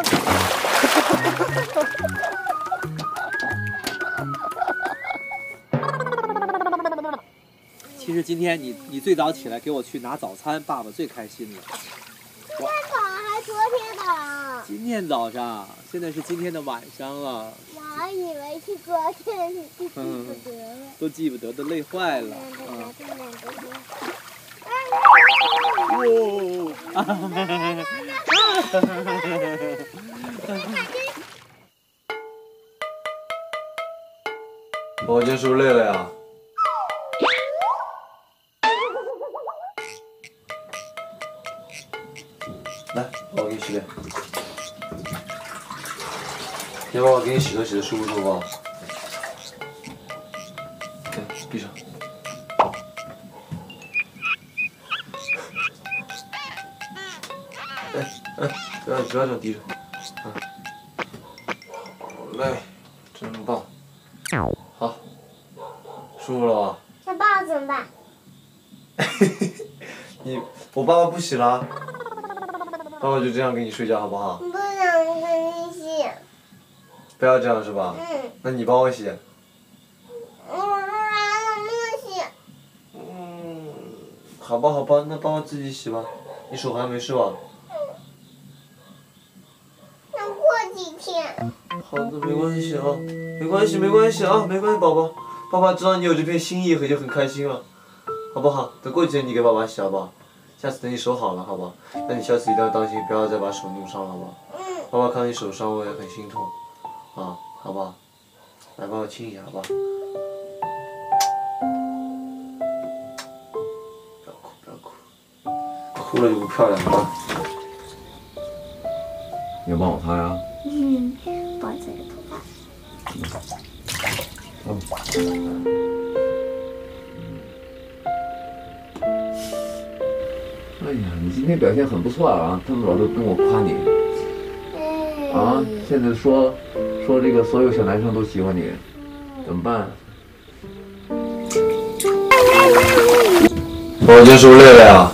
其实今天你最早起来给我去拿早餐，爸爸最开心了。 今天早上还昨天早上？ 今天早上，现在是今天的晚上了。 我还以为是昨天，你记不得了。 都记不得，都累坏了。 我今天是不是累了呀？来，我给你洗脸。要不我给你洗头，舒不舒服？来，闭上。不要这样低着。好嘞，真棒。好，舒服了吧？ 那爸爸怎么办？ 我爸爸不洗了，爸爸就这样给你睡觉好不好？ 不想跟你洗。 不要这样是吧？那你帮我洗。 我说让我洗。 好吧，那帮我自己洗吧。你手还没事吧？ 那过几天。 好的，没关系啊，没关系啊，宝宝。爸爸知道你有这片心意，就很开心了，好不好？等过几天你给爸爸洗好不好？下次等你手好了，好吧？那你下次一定要当心，不要再把手弄伤了，好不好？爸爸看到你手伤，我也很心痛，啊，好不好？来，帮我亲一下，好不好？不要哭，哭了就不漂亮了。你要帮我擦呀？ 抱这个头发。 哎呀，你今天表现很不错啊！他们老都跟我夸你。啊，现在说这个所有小男生都喜欢你，怎么办？ 我今天是不是累了呀？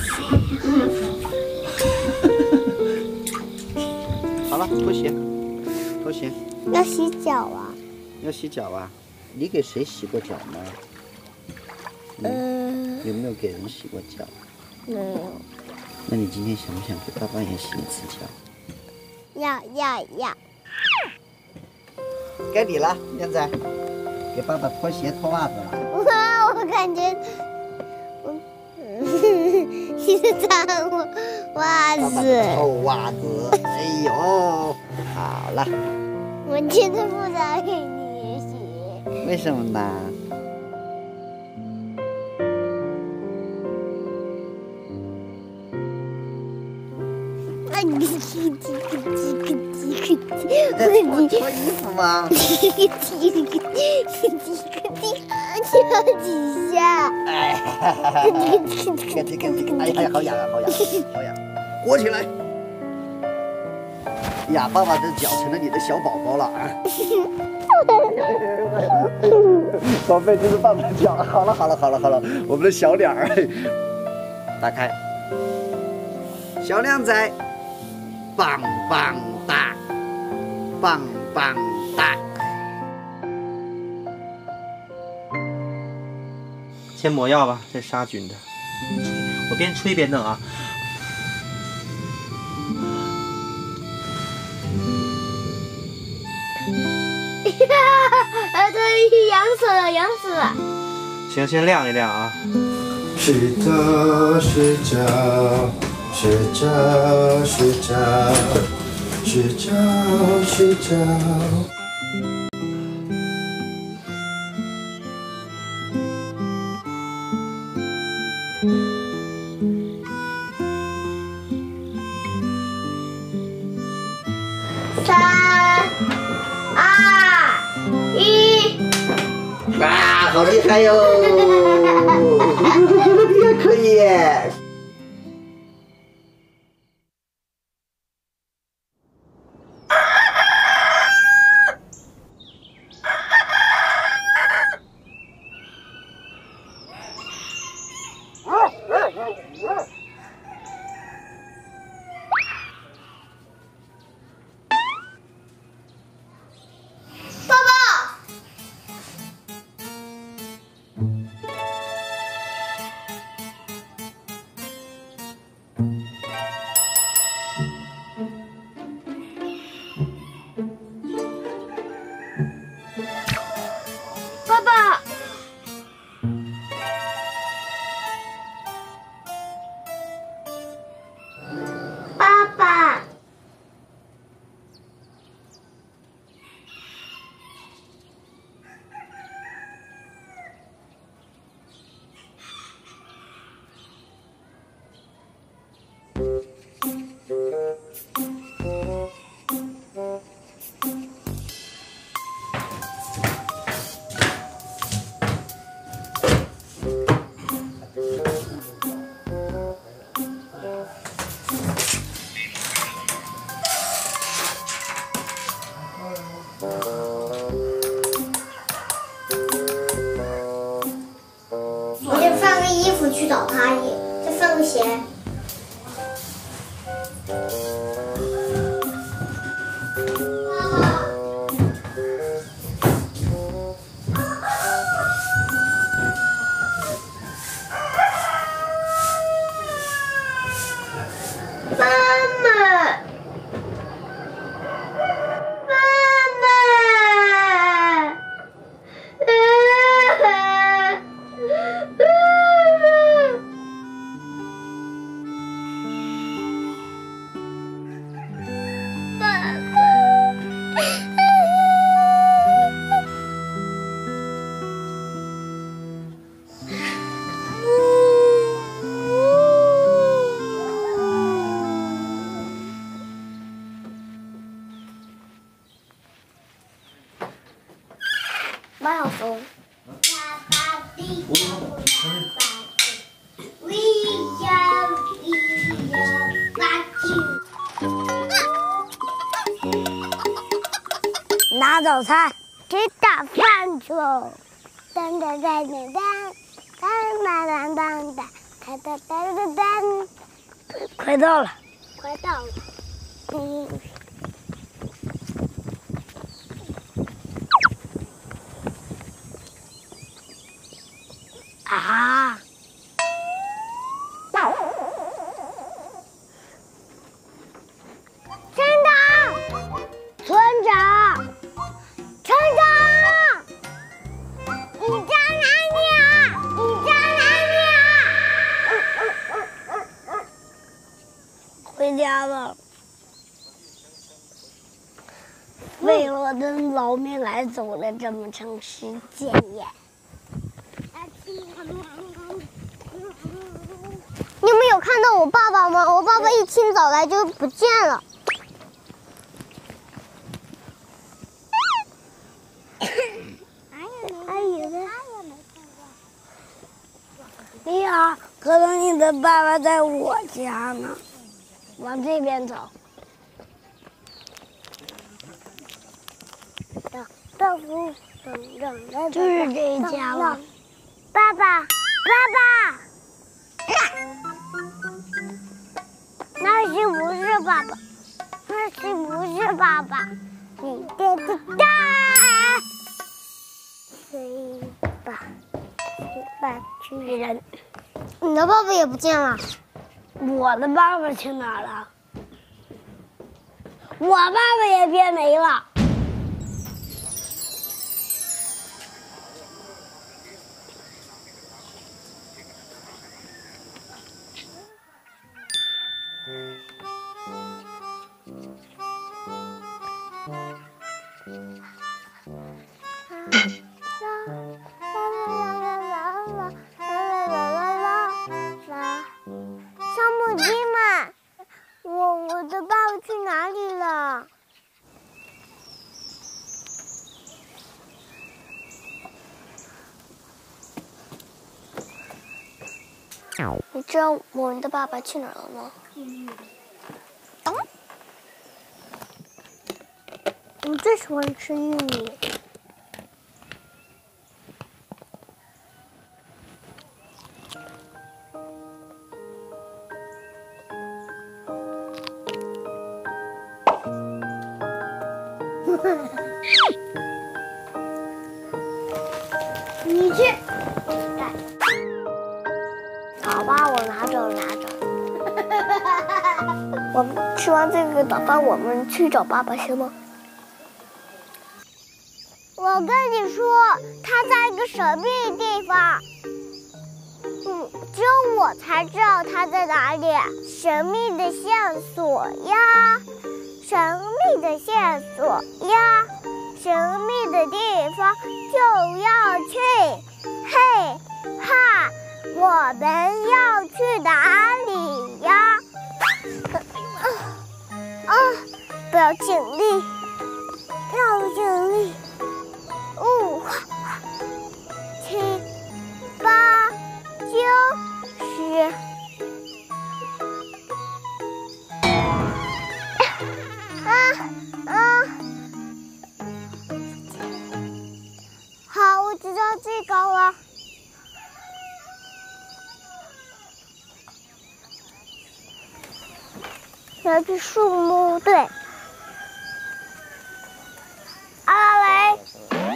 好了，脱鞋。 要洗脚啊？ 要洗脚啊？你给谁洗过脚吗？有没有给人洗过脚？ 没有。 那你今天想不想给爸爸也洗一次脚？ 要。 该你了，靓仔，给爸爸脱鞋脱袜子了。 哇，我感觉你是脏袜子。 臭袜子，哎呦，好了。 我今天不想给你洗。 为什么呢？脱衣服吗？ 跳几下。 哎，好痒啊，好痒，好痒！裹起来。呀，爸爸的脚成了你的小宝宝了啊！宝贝，这是爸爸的脚。好了，我们的小脸儿，打开。小靓仔，棒棒哒，棒棒哒。 先抹药吧，再杀菌的。我边吹边弄啊。 这痒死了，痒死了。 行，先晾一晾啊。 睡觉，睡觉，睡觉，睡觉，睡觉，睡觉。 3、2、1。 哇，好厉害哟！你也可以。 爸爸，爸爸，我先放个衣服去找他姨，再放个鞋。妈妈，马小松。拿早餐，去打饭去。当当当当当，当当当当当，当当当当当。快到了，快到了。啊！村长，村长，村长，你在哪里啊？你在哪里啊？回家了。 才走了这么长时间呀。 你们有看到我爸爸吗？我爸爸一清早来就不见了。 阿姨呢？哎呀，可能你的爸爸在我家呢。往这边走。就是这一家了。 爸爸，爸爸，那是不是爸爸？那是不是爸爸？你爹的大，飞吧，飞吧巨人。你的爸爸也不见了。 我的爸爸去哪儿了？我爸爸也变没了。 小母鸡们，我的爸爸去哪里了？你知道我们的爸爸去哪儿了吗？我最喜欢吃玉米。你去。好吧，我拿着，拿着。我们吃完这个早饭，我们去找爸爸行吗？我跟你说，他在一个神秘的地方。只有我才知道他在哪里。神秘的线索呀，神秘的线索呀，神秘的地方就要去。嘿哈，我们要去哪里呀？不要尽力，要尽力。5、7、8、9、10。好，我知道最高了。来去树木队。阿拉蕾，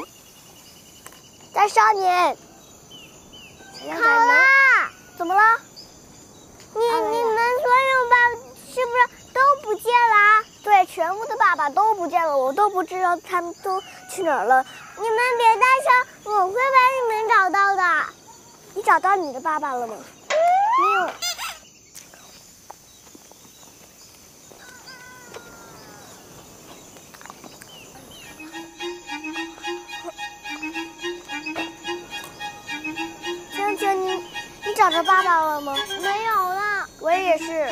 在上你。好啦，怎么了？你们所有爸爸是不是都不见了？对，全部的爸爸都不见了，我都不知道他们都去哪儿了。你们别担心，我会把你们找到的。你找到你的爸爸了吗？没有。晴晴，你找着爸爸了吗？没有了，我也是。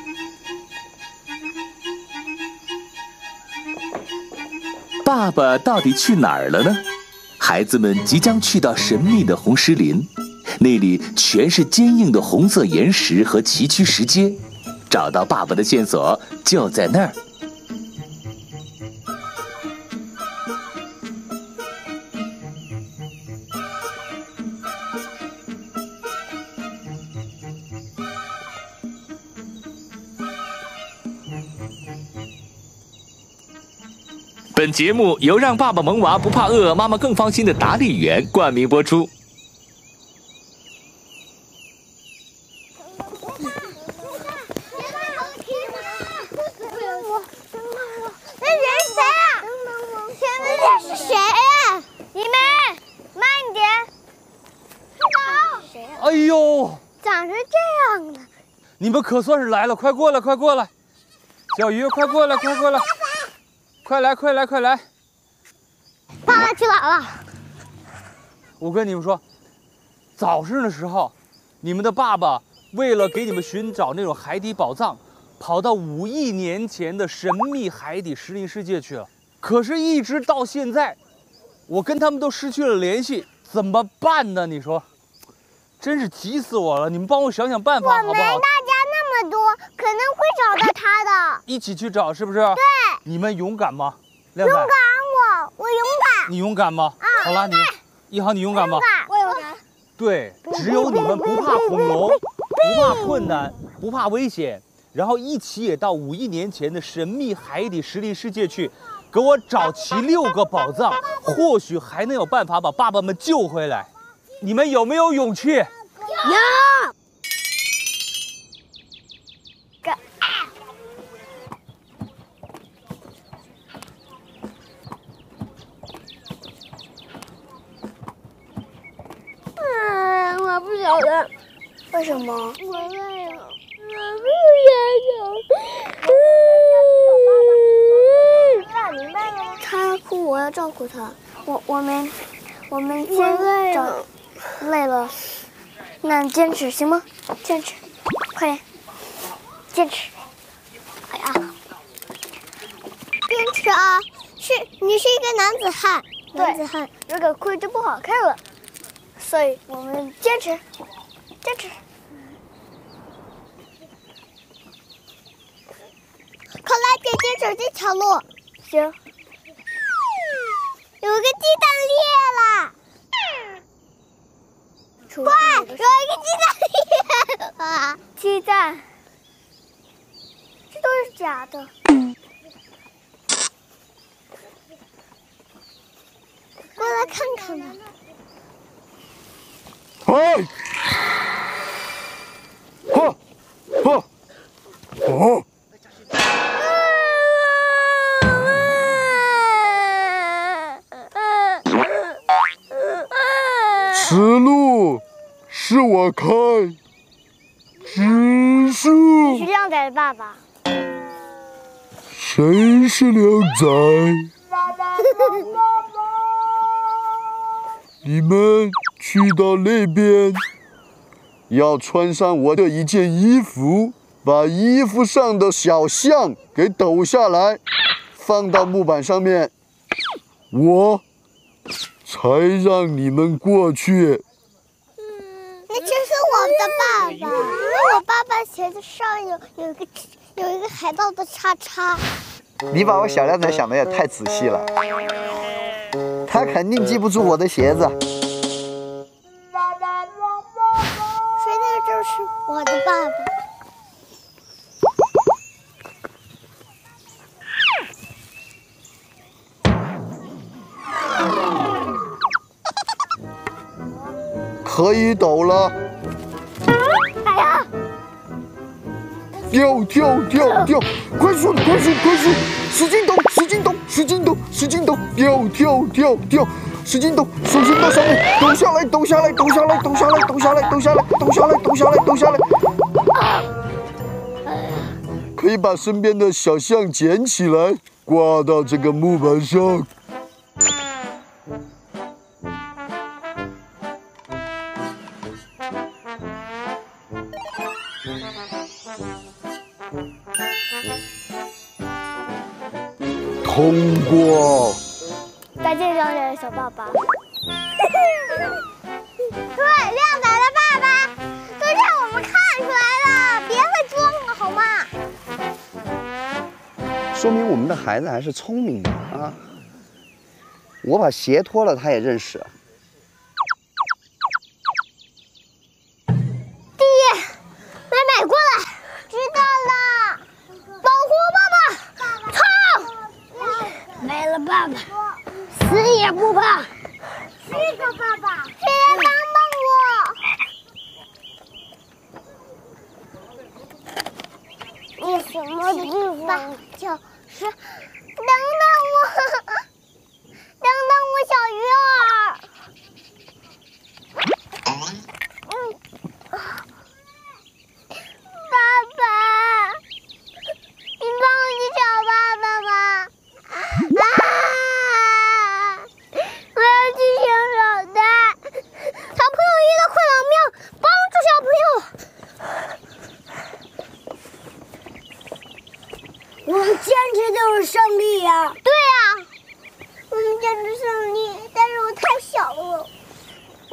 爸爸到底去哪儿了呢？孩子们即将去到神秘的红石林，那里全是坚硬的红色岩石和崎岖石阶，找到爸爸的线索就在那儿。本节目由让爸爸萌娃不怕饿，妈妈更放心的达利园冠名播出。 那人是谁啊？前面这是谁呀？你们慢点。谁呀？ 哎呦， 长成这样的。 你们可算是来了，快过来，快过来！小鱼，快过来，快过来！快来，快来，快来！ 爸爸， 爸去哪了？ 我跟你们说，早上的时候，你们的爸爸为了给你们寻找那种海底宝藏，跑到5亿年前的神秘海底石林世界去了。可是，一直到现在，我跟他们都失去了联系，怎么办呢？你说，真是急死我了！你们帮我想想办法，好不好？ 我们大家那么多，肯定会找到他的。 一起去找，是不是？对。你们勇敢吗？亮仔， 勇敢，我勇敢。 你勇敢吗？好了，一航，你勇敢吗？ 我勇敢。 对，只有你们不怕恐龙，不怕困难，不怕危险，然后一起也到5亿年前的神秘海底石林世界去，给我找齐6个宝藏，或许还能有办法把爸爸们救回来。你们有没有勇气？有。 我不晓得为什么。我累了，我不想走。明白了吗？他哭，我要照顾他。我们先找。累了，那坚持行吗？坚持，快点，坚持。哎呀，坚持啊！你是一个男子汉，男子汉如果哭就不好看了。所以我们坚持，坚持。快来姐姐走这条路。行。有个鸡蛋裂了。快，有一个鸡蛋裂了。鸡蛋，这都是假的。过来看看吧。 哎！哦！此路是我开，只是你是亮仔的爸爸。 谁是亮仔？你们去到那边，要穿上我的一件衣服，把衣服上的小象给抖下来，放到木板上面，我才让你们过去。 那这是我的爸爸，因为我爸爸鞋子上有一个海盗的叉叉。 你把我小亮仔想的也太仔细了，他肯定记不住我的鞋子。 所以那就是我的爸爸。 可以抖了。 哎呀！ 掉！快速！使劲抖！使劲抖！使劲抖！手伸到上面，抖下来！可以把身边的小象捡起来，挂到这个木板上。通过。 再见，亮仔的小爸爸。对，亮仔的爸爸，都让我们看出来了，别再装了好吗？ 说明我们的孩子还是聪明的啊！我把鞋脱了，他也认识。 弟，妹妹过来，知道了，保护爸爸，冲！没了爸爸，死也不怕。是个爸爸，谁来帮帮我？你什么地方？就是等等我，等等我，小鱼儿。爸爸，你帮我去找爸爸吗？啊！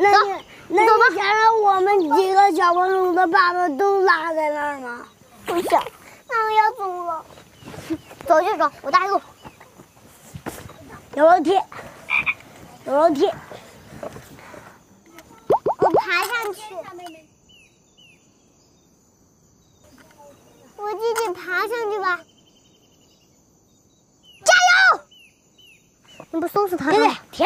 那你想让我们几个小朋友的爸爸都拉在那儿吗？ 不想，妈妈要走了。走就走，我带路。 有楼梯，有楼梯。 我爬上去。我自己爬上去吧。加油！你不收拾他吗？ 对，停。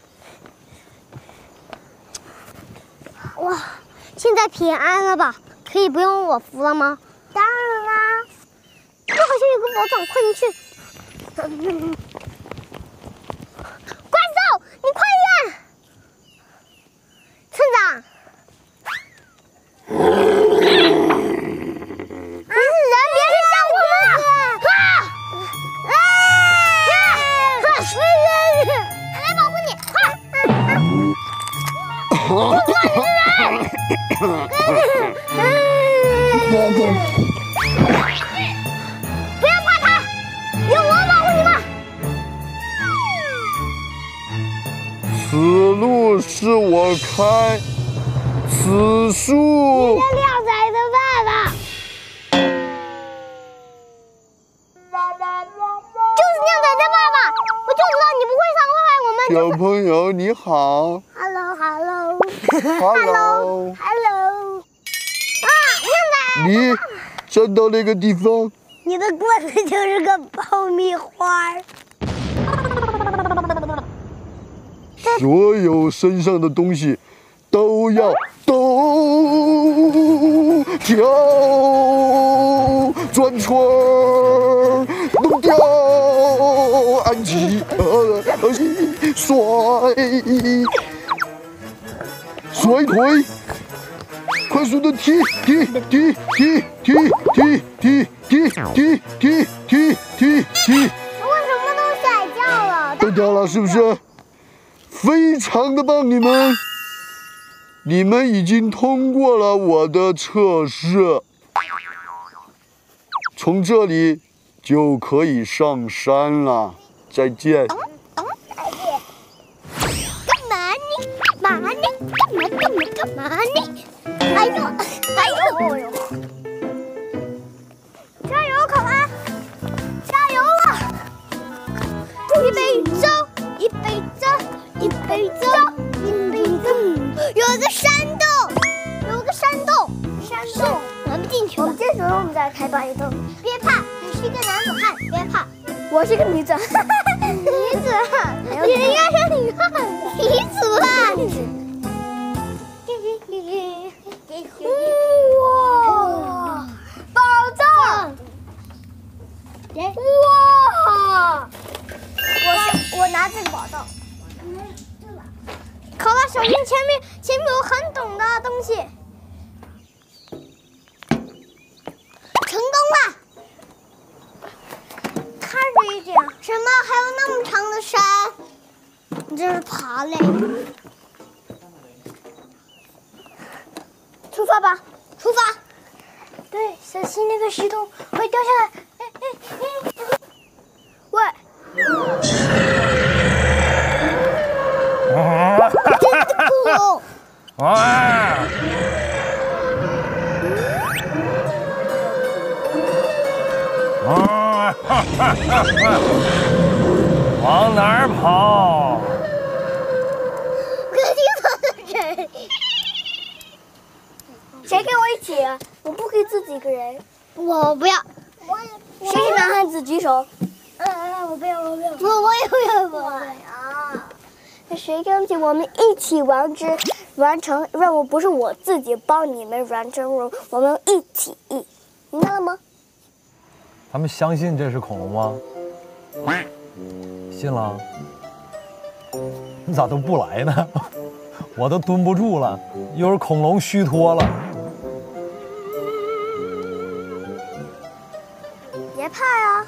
哇，现在平安了吧？可以不用我扶了吗？ 当然啦。 这好像有个宝藏，快点去！怪兽，你快点！村长，不是人，别来吓我们！来保护你，快！不要怕他，有我保护你们。 此路是我开，此树。 你是靓仔的爸爸。 就是靓仔的爸爸，我就知道你不会伤害我们。 小朋友你好。 Hello。啊，靓仔。 你站到那个地方。 你的棍子就是个爆米花。 所有身上的东西都要抖、跳、转圈儿、蹦跳、按起、甩腿，快速的踢。 我什么都甩掉了。 都掉了是不是？非常的棒，你们已经通过了我的测试，从这里就可以上山了。再见。 干嘛呢？哎呦！加油，考拉！加油了！一杯粥。有个山洞，我们进去了。我们进去了，我们再开把灯。别怕，你是一个男子汉，别怕。我是个女子。女子汉，你应该是女汉子。女子汉。哇，宝藏！哇！我拿这个宝藏。考拉，小心前面有很懂的东西。成功了！看这一点，什么？还有那么长的山？你这是爬嘞！出发吧，出发！对，小心那个石头会掉下来。喂！真的恐龙！ 往哪儿跑？ 可听到的人，谁跟我一起？我不可以自己一个人。我不要。谁是男汉子举手？我不要。我也不要。那谁跟我一起？我们一起完成任务，不是我自己帮你们完成任务，我们一起，明白了吗？ 他们相信这是恐龙吗？信了？你咋都不来呢？我都蹲不住了，一会儿恐龙虚脱了。 别怕呀！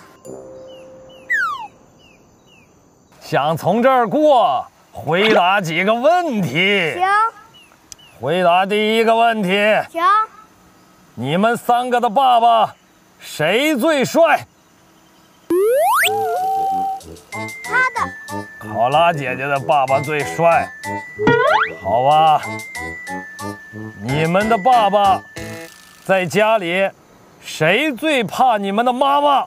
想从这儿过，回答几个问题。 行。 回答第一个问题。 行。 你们三个的爸爸谁最帅？ 他的。 考拉姐姐的爸爸最帅。 好吧，你们的爸爸在家里，谁最怕你们的妈妈？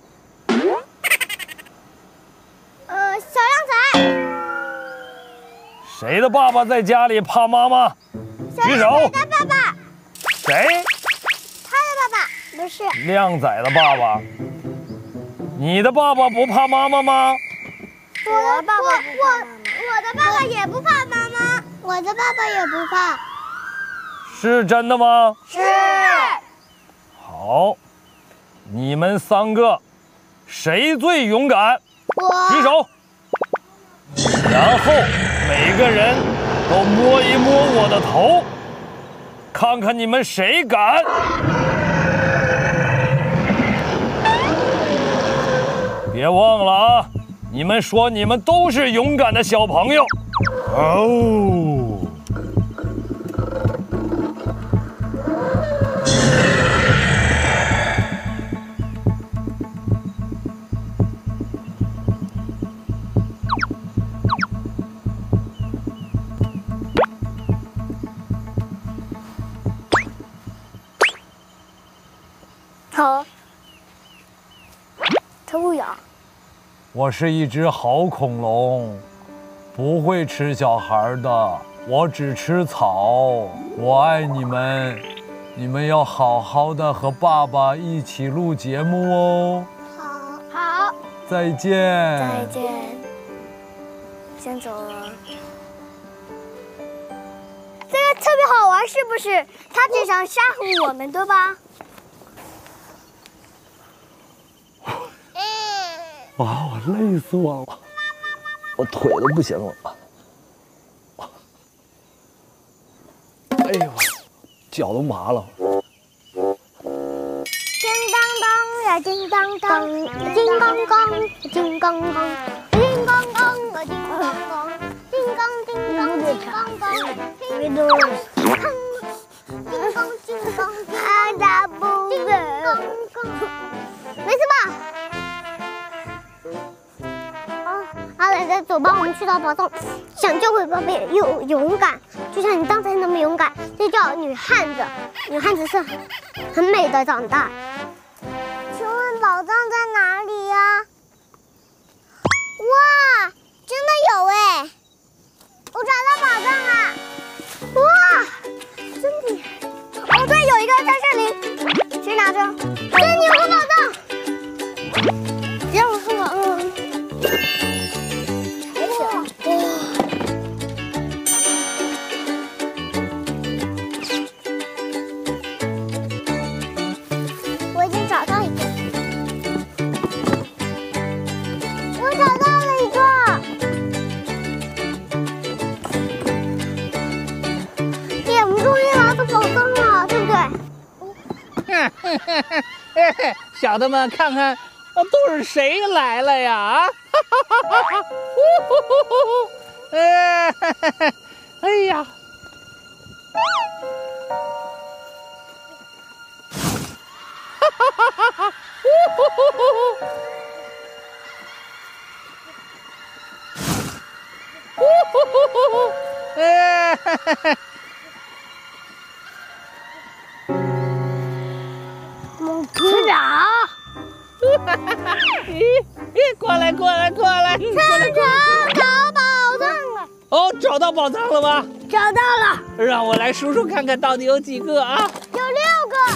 小靓仔。 谁的爸爸在家里怕妈妈？举手。 我的爸爸。 谁？ 他的爸爸不是。 靓仔的爸爸。你的爸爸不怕妈妈吗？ 我的爸爸我的爸爸也不怕妈妈，我的爸爸也不怕。 是真的吗？ 是。 好，你们3个，谁最勇敢？ 我。 举手。然后每个人都摸一摸我的头，看看你们谁敢。别忘了啊！你们说你们都是勇敢的小朋友。哦。 好。它不咬。 我是一只好恐龙，不会吃小孩的，我只吃草。我爱你们，你们要好好的和爸爸一起录节目哦。 好。 再见。 再见。先走了。 这个特别好玩，是不是？他只想吓唬我们，对吧？ 哇，我累死我了，我腿都不行了。哎呦，脚都麻了。 叮当当呀，叮当当，金刚刚，金刚刚，金刚刚啊，金刚刚，金刚金刚金刚刚，金刚金刚，啊哒不金刚刚，没事吧？好了，再走吧，我们去到宝藏，想救回宝贝又勇敢，就像你刚才那么勇敢，这叫女汉子。女汉子是很美的长大。请问宝藏在哪里呀？哇，真的有哎！我找到宝藏了！哇，真的！哦，对，有一个在这里，谁拿着？这里有个宝藏。让我看看，我已经找到一个，我找到了一个。耶，我们终于拿到宝藏了，对不对？ 小的们，看看，都是谁来了呀？哎呀！ 村长， 过来，过来，过来！ 村长找宝藏了。 哦，找到宝藏了吗？ 找到了。 让我来数数看看到底有几个啊？ 有6个。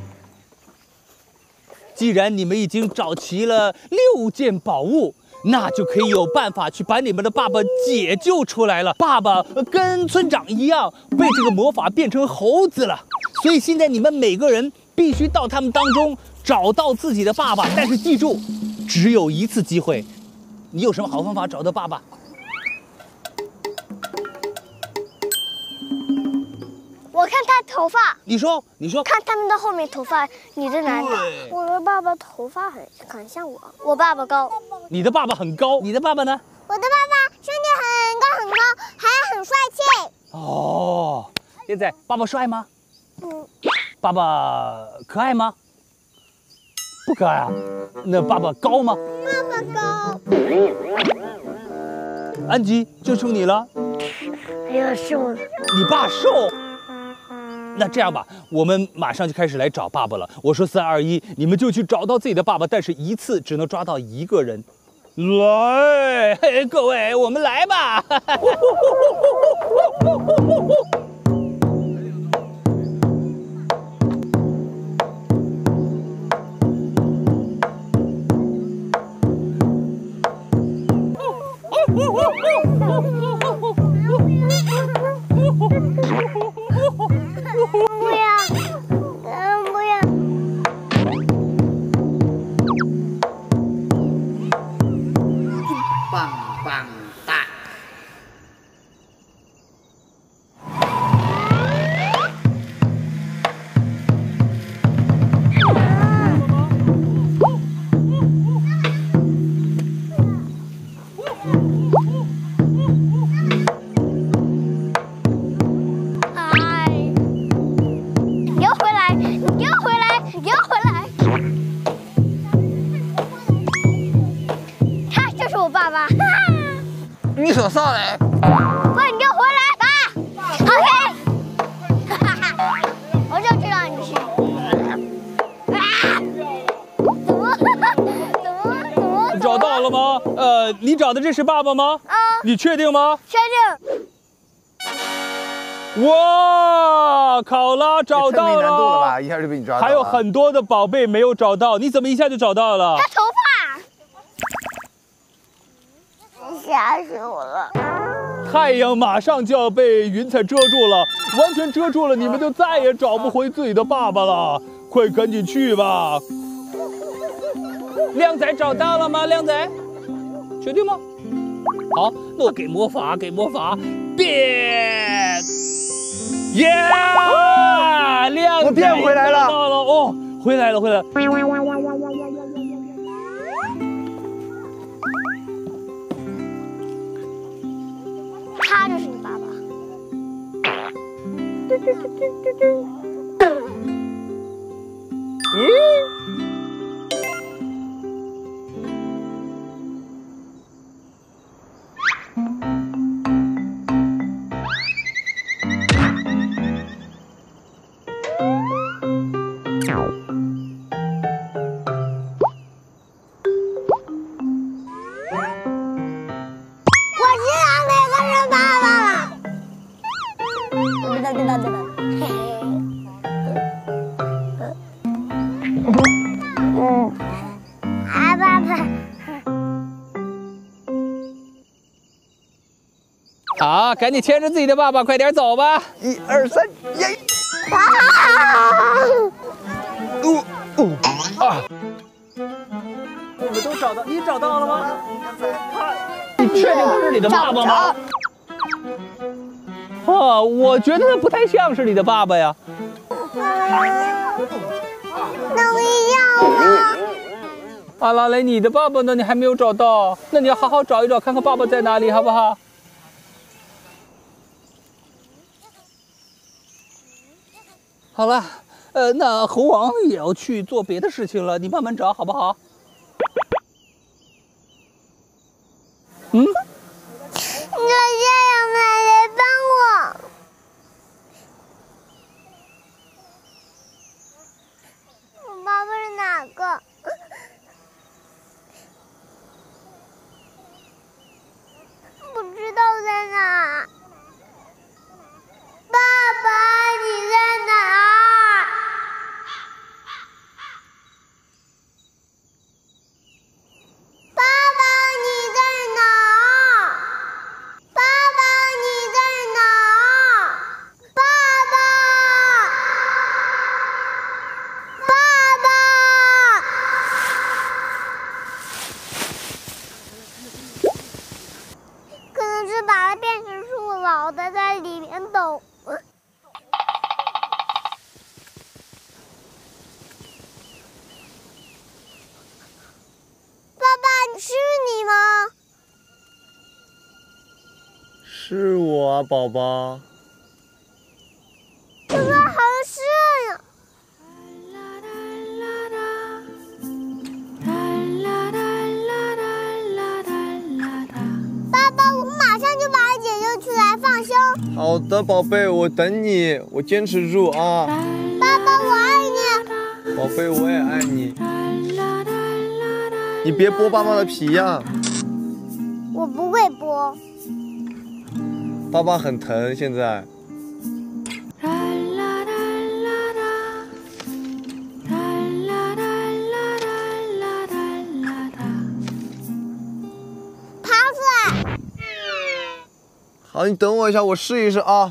既然你们已经找齐了6件宝物，那就可以有办法去把你们的爸爸解救出来了。爸爸跟村长一样，被这个魔法变成猴子了，所以现在你们每个人必须到他们当中找到自己的爸爸。但是记住，只有一次机会。你有什么好方法找到爸爸？ 我看他头发。 你说， 看他们的后面头发，你在哪里？我的爸爸头发很像我，我爸爸高。 你的爸爸很高，你的爸爸呢？ 我的爸爸身体很高很高，还很帅气。 哦，现在爸爸帅吗？爸爸可爱吗？不可爱啊。那爸爸高吗？ 爸爸高。 安吉，就剩你了。 哎呀，瘦了。 你爸瘦？那这样吧，我们马上就开始来找爸爸了。我说3、2、1，你们就去找到自己的爸爸，但是一次只能抓到1个人。来，嘿，各位，我们来吧！ 不要，不要。 棒棒哒！ 你给我回来！你给我回来！你给我回来！他就是我爸爸。 你说啥嘞？ 不，你给我回来，爸。OK。我就知道你是。怎么？ 找到了吗？你找的这是爸爸吗？ 啊。 你确定吗？ 确定。 哇，考拉找到了！ 太没难度了吧，一下就被你抓到了。 还有很多的宝贝没有找到，你怎么一下就找到了？ 他头发。吓死我了！ 太阳马上就要被云彩遮住了，完全遮住了，你们就再也找不回自己的爸爸了。快赶紧去吧！靓仔找到了吗？靓仔，确定吗？好，那我给魔法，变！耶！靓仔我变回来了， 找到了哦，回来了。 他就是你爸爸。 好，赶紧牵着自己的爸爸，快点走吧 ！1、2、3，耶！ 我们都找到，你找到了吗？你确定他是你的爸爸吗？啊，我觉得他不太像是你的爸爸呀。 那不一样啊！ 阿拉蕾，你的爸爸呢？你还没有找到，那你要好好找一找，看看爸爸在哪里，好不好？好了，那猴王也要去做别的事情了，你慢慢找好不好？嗯？ 那这样奶奶帮我。我爸爸是哪个？不知道在哪。爸爸，你在哪？爸爸，你在哪？爸爸，你在哪？爸爸，爸爸，可能是把它变成树老的在里面抖。是你吗？ 是我啊，宝宝。 这个好像是呀。爸爸，我马上就把它解救出来，放心。 好的，宝贝，我等你，我坚持住啊！ 爸爸，我爱你。 宝贝，我也爱你。你别剥爸爸的皮呀！ 我不会剥。 爸爸很疼，现在。 爬出来。 好，你等我一下，我试一试啊。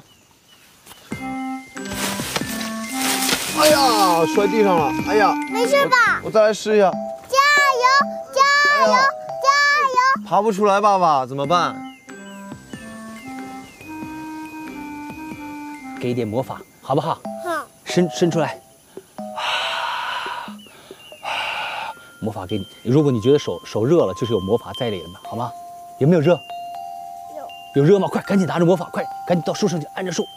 哎呀，摔地上了！哎呀， 没事吧？ 我再来试一下。 加油！加油！加油！ 爬不出来，爸爸怎么办？ 给一点魔法，好不好？ 好。 伸出来。魔法给你，如果你觉得手热了，就是有魔法在里面，好吗？有没有热？有热吗？快，赶紧拿着魔法，快，赶紧到树上去，按着树。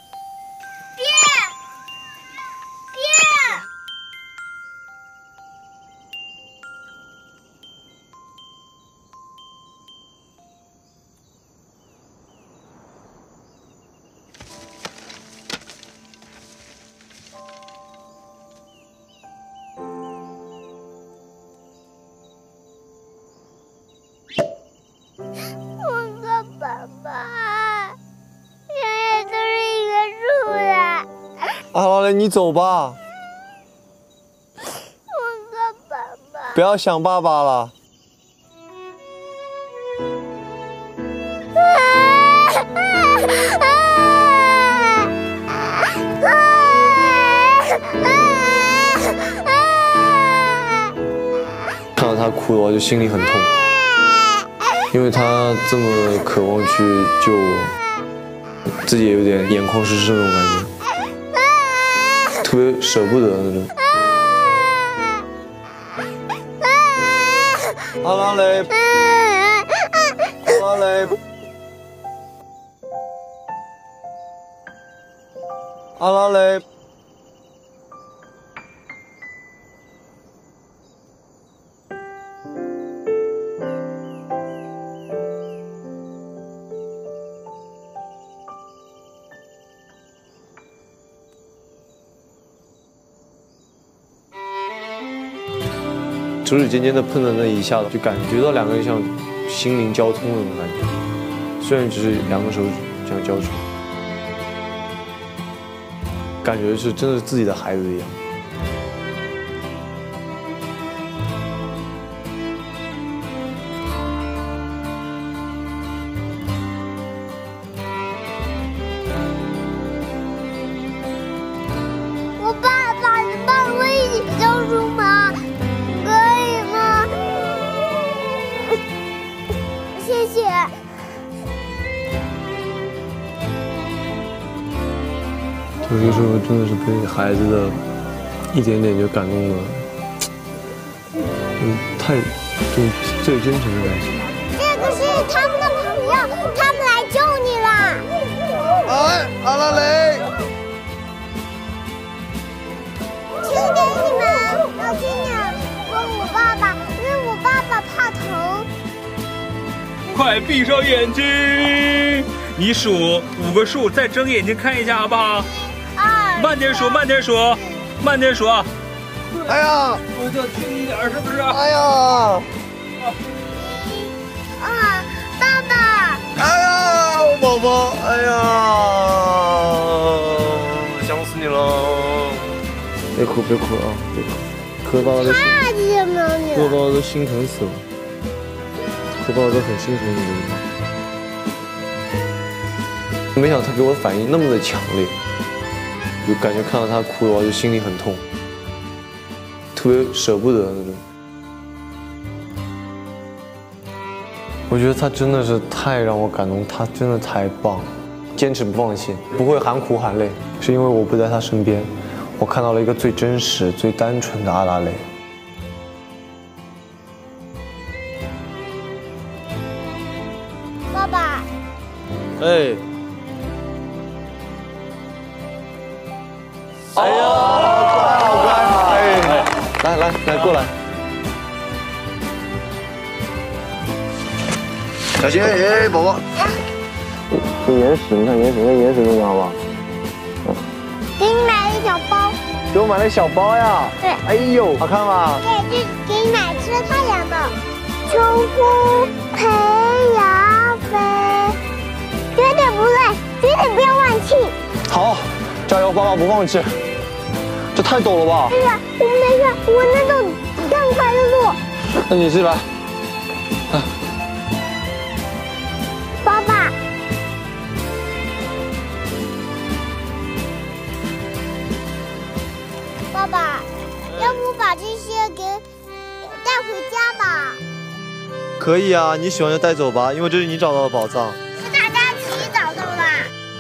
阿拉蕾，你走吧。 我的爸爸。 不要想爸爸了。看到他哭的话，就心里很痛，因为他这么渴望去救我，自己也有点眼眶湿湿那种感觉。特别舍不得那种。阿拉蕾，阿拉蕾，阿拉蕾。手指尖尖的碰的那一下子，就感觉到两个人像心灵交通的那种感觉，虽然只是两个手指这样交触，感觉是真的是自己的孩子一样。 我爸爸，你帮我一起交出吗？谢谢。 有些时候真的是被孩子的一点点就感动了，太就最真诚的感情。 这个是他们的朋友，他们来救你了。 哎，阿拉蕾， 请给你们，要请你问我爸爸，因为我爸爸怕疼。 快闭上眼睛，你数5个数，再睁眼睛看一下，好不好？慢点数，慢点数，慢点数。 哎呀， 我就轻一点，是不是？ 哎呀， 爸爸。 哎呀，我宝宝，哎呀，想死你了！别哭，别哭啊，别哭，可爸爸的心，可爸爸都心疼死了。可爸爸都很心疼你的，没想到他给我的反应那么的强烈，就感觉看到他哭的话，就心里很痛，特别舍不得那种。我觉得他真的是太让我感动，他真的太棒了，坚持不放弃，不会喊苦喊累，是因为我不在他身边，我看到了一个最真实、最单纯的阿拉蕾。 爸爸。 哎。哎呀，好乖，哎，来，过来。小心，哎，宝宝。 这眼屎，你看眼屎，那眼屎用的好不好？ 给你买了一小包。 给我买了小包呀？ 对。 哎呦，好看吗？ 对，就给你买吃太阳的。秋风培芽飞，绝对不累，绝对不要忘记。 好，加油，爸爸不放弃。这太陡了吧？ 哎呀，我没事，我能走更快的路。 那你自己来。 爸爸。爸爸，要不把这些给带回家吧？ 可以啊，你喜欢就带走吧，因为这是你找到的宝藏。 是大家一起找到的。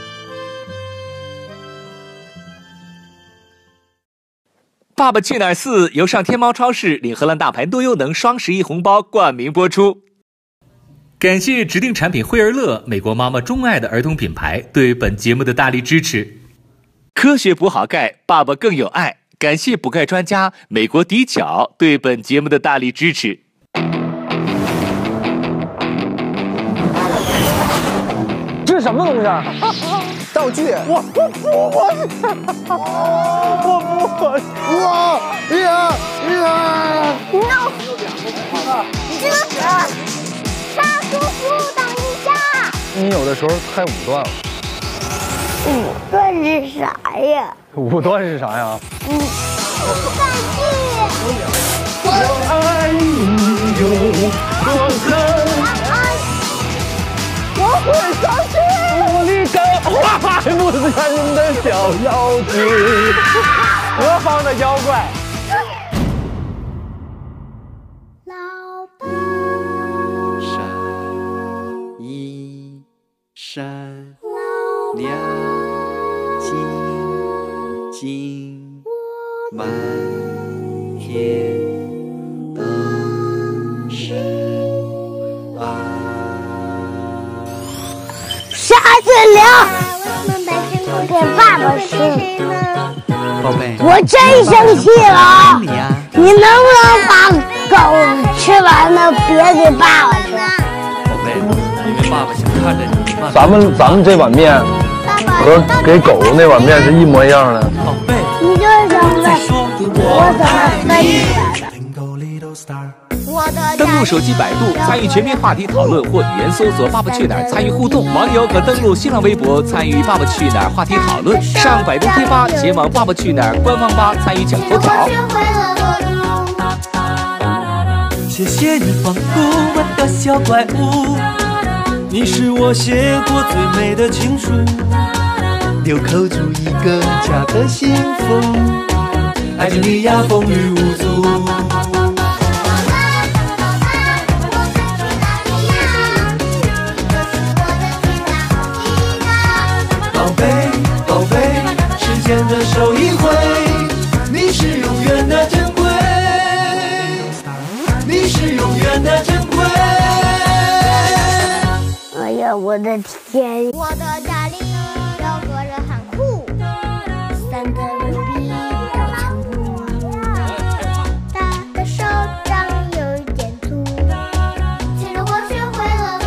爸爸去哪儿4由上天猫超市领荷兰大牌多优能双11红包冠名播出。感谢指定产品惠而乐，美国妈妈钟爱的儿童品牌对本节目的大力支持。科学补好钙，爸爸更有爱。感谢补钙专家美国迪巧对本节目的大力支持。 这是什么东西啊？道具。我不 ！No！ 你这个沙叔叔，等一下！ 你有的时候太武断了。 武断是啥呀？ 武断是啥呀？ 我不敢去。 我爱你有多深？ 我会伤心。 努力感化不人的小妖精，何方的妖怪？ 老爸。 闪一闪亮晶晶，满天都是爱。 沙子凉，给爸爸吃。 宝贝， 我真生气了，你能不能把狗吃完了，别给爸爸吃？ 宝贝，因为爸爸想看着你。 咱们这碗面和给狗那碗面是一模一样的。 宝贝， 你就是想问我怎么分你的？ 登录手机百度，参与全民话题讨论或语言搜索“爸爸去哪儿”参与互动。网友可登录新浪微博参与“爸爸去哪儿”话题讨论，上百度贴吧前往“爸爸去哪儿”官方吧参与抢头条。 谢谢你帮助我的小怪物，你是我写过最美的情书， 纽扣住一个家的幸福， 爱着你呀风雨无阻。宝贝，宝贝，时间的手一挥，你是永远的珍贵，你是永远的珍贵。 哎呀，我的天！ 我的家里有个人很酷，三个人比较强酷，他的手掌有一点粗，其实我学会了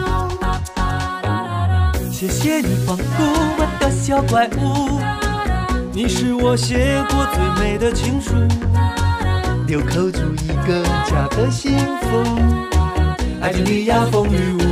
多路。 谢谢你帮助我的小怪物，你是我写过最美的情书， 纽扣住一个家的幸福， 爱着你呀风雨无阻。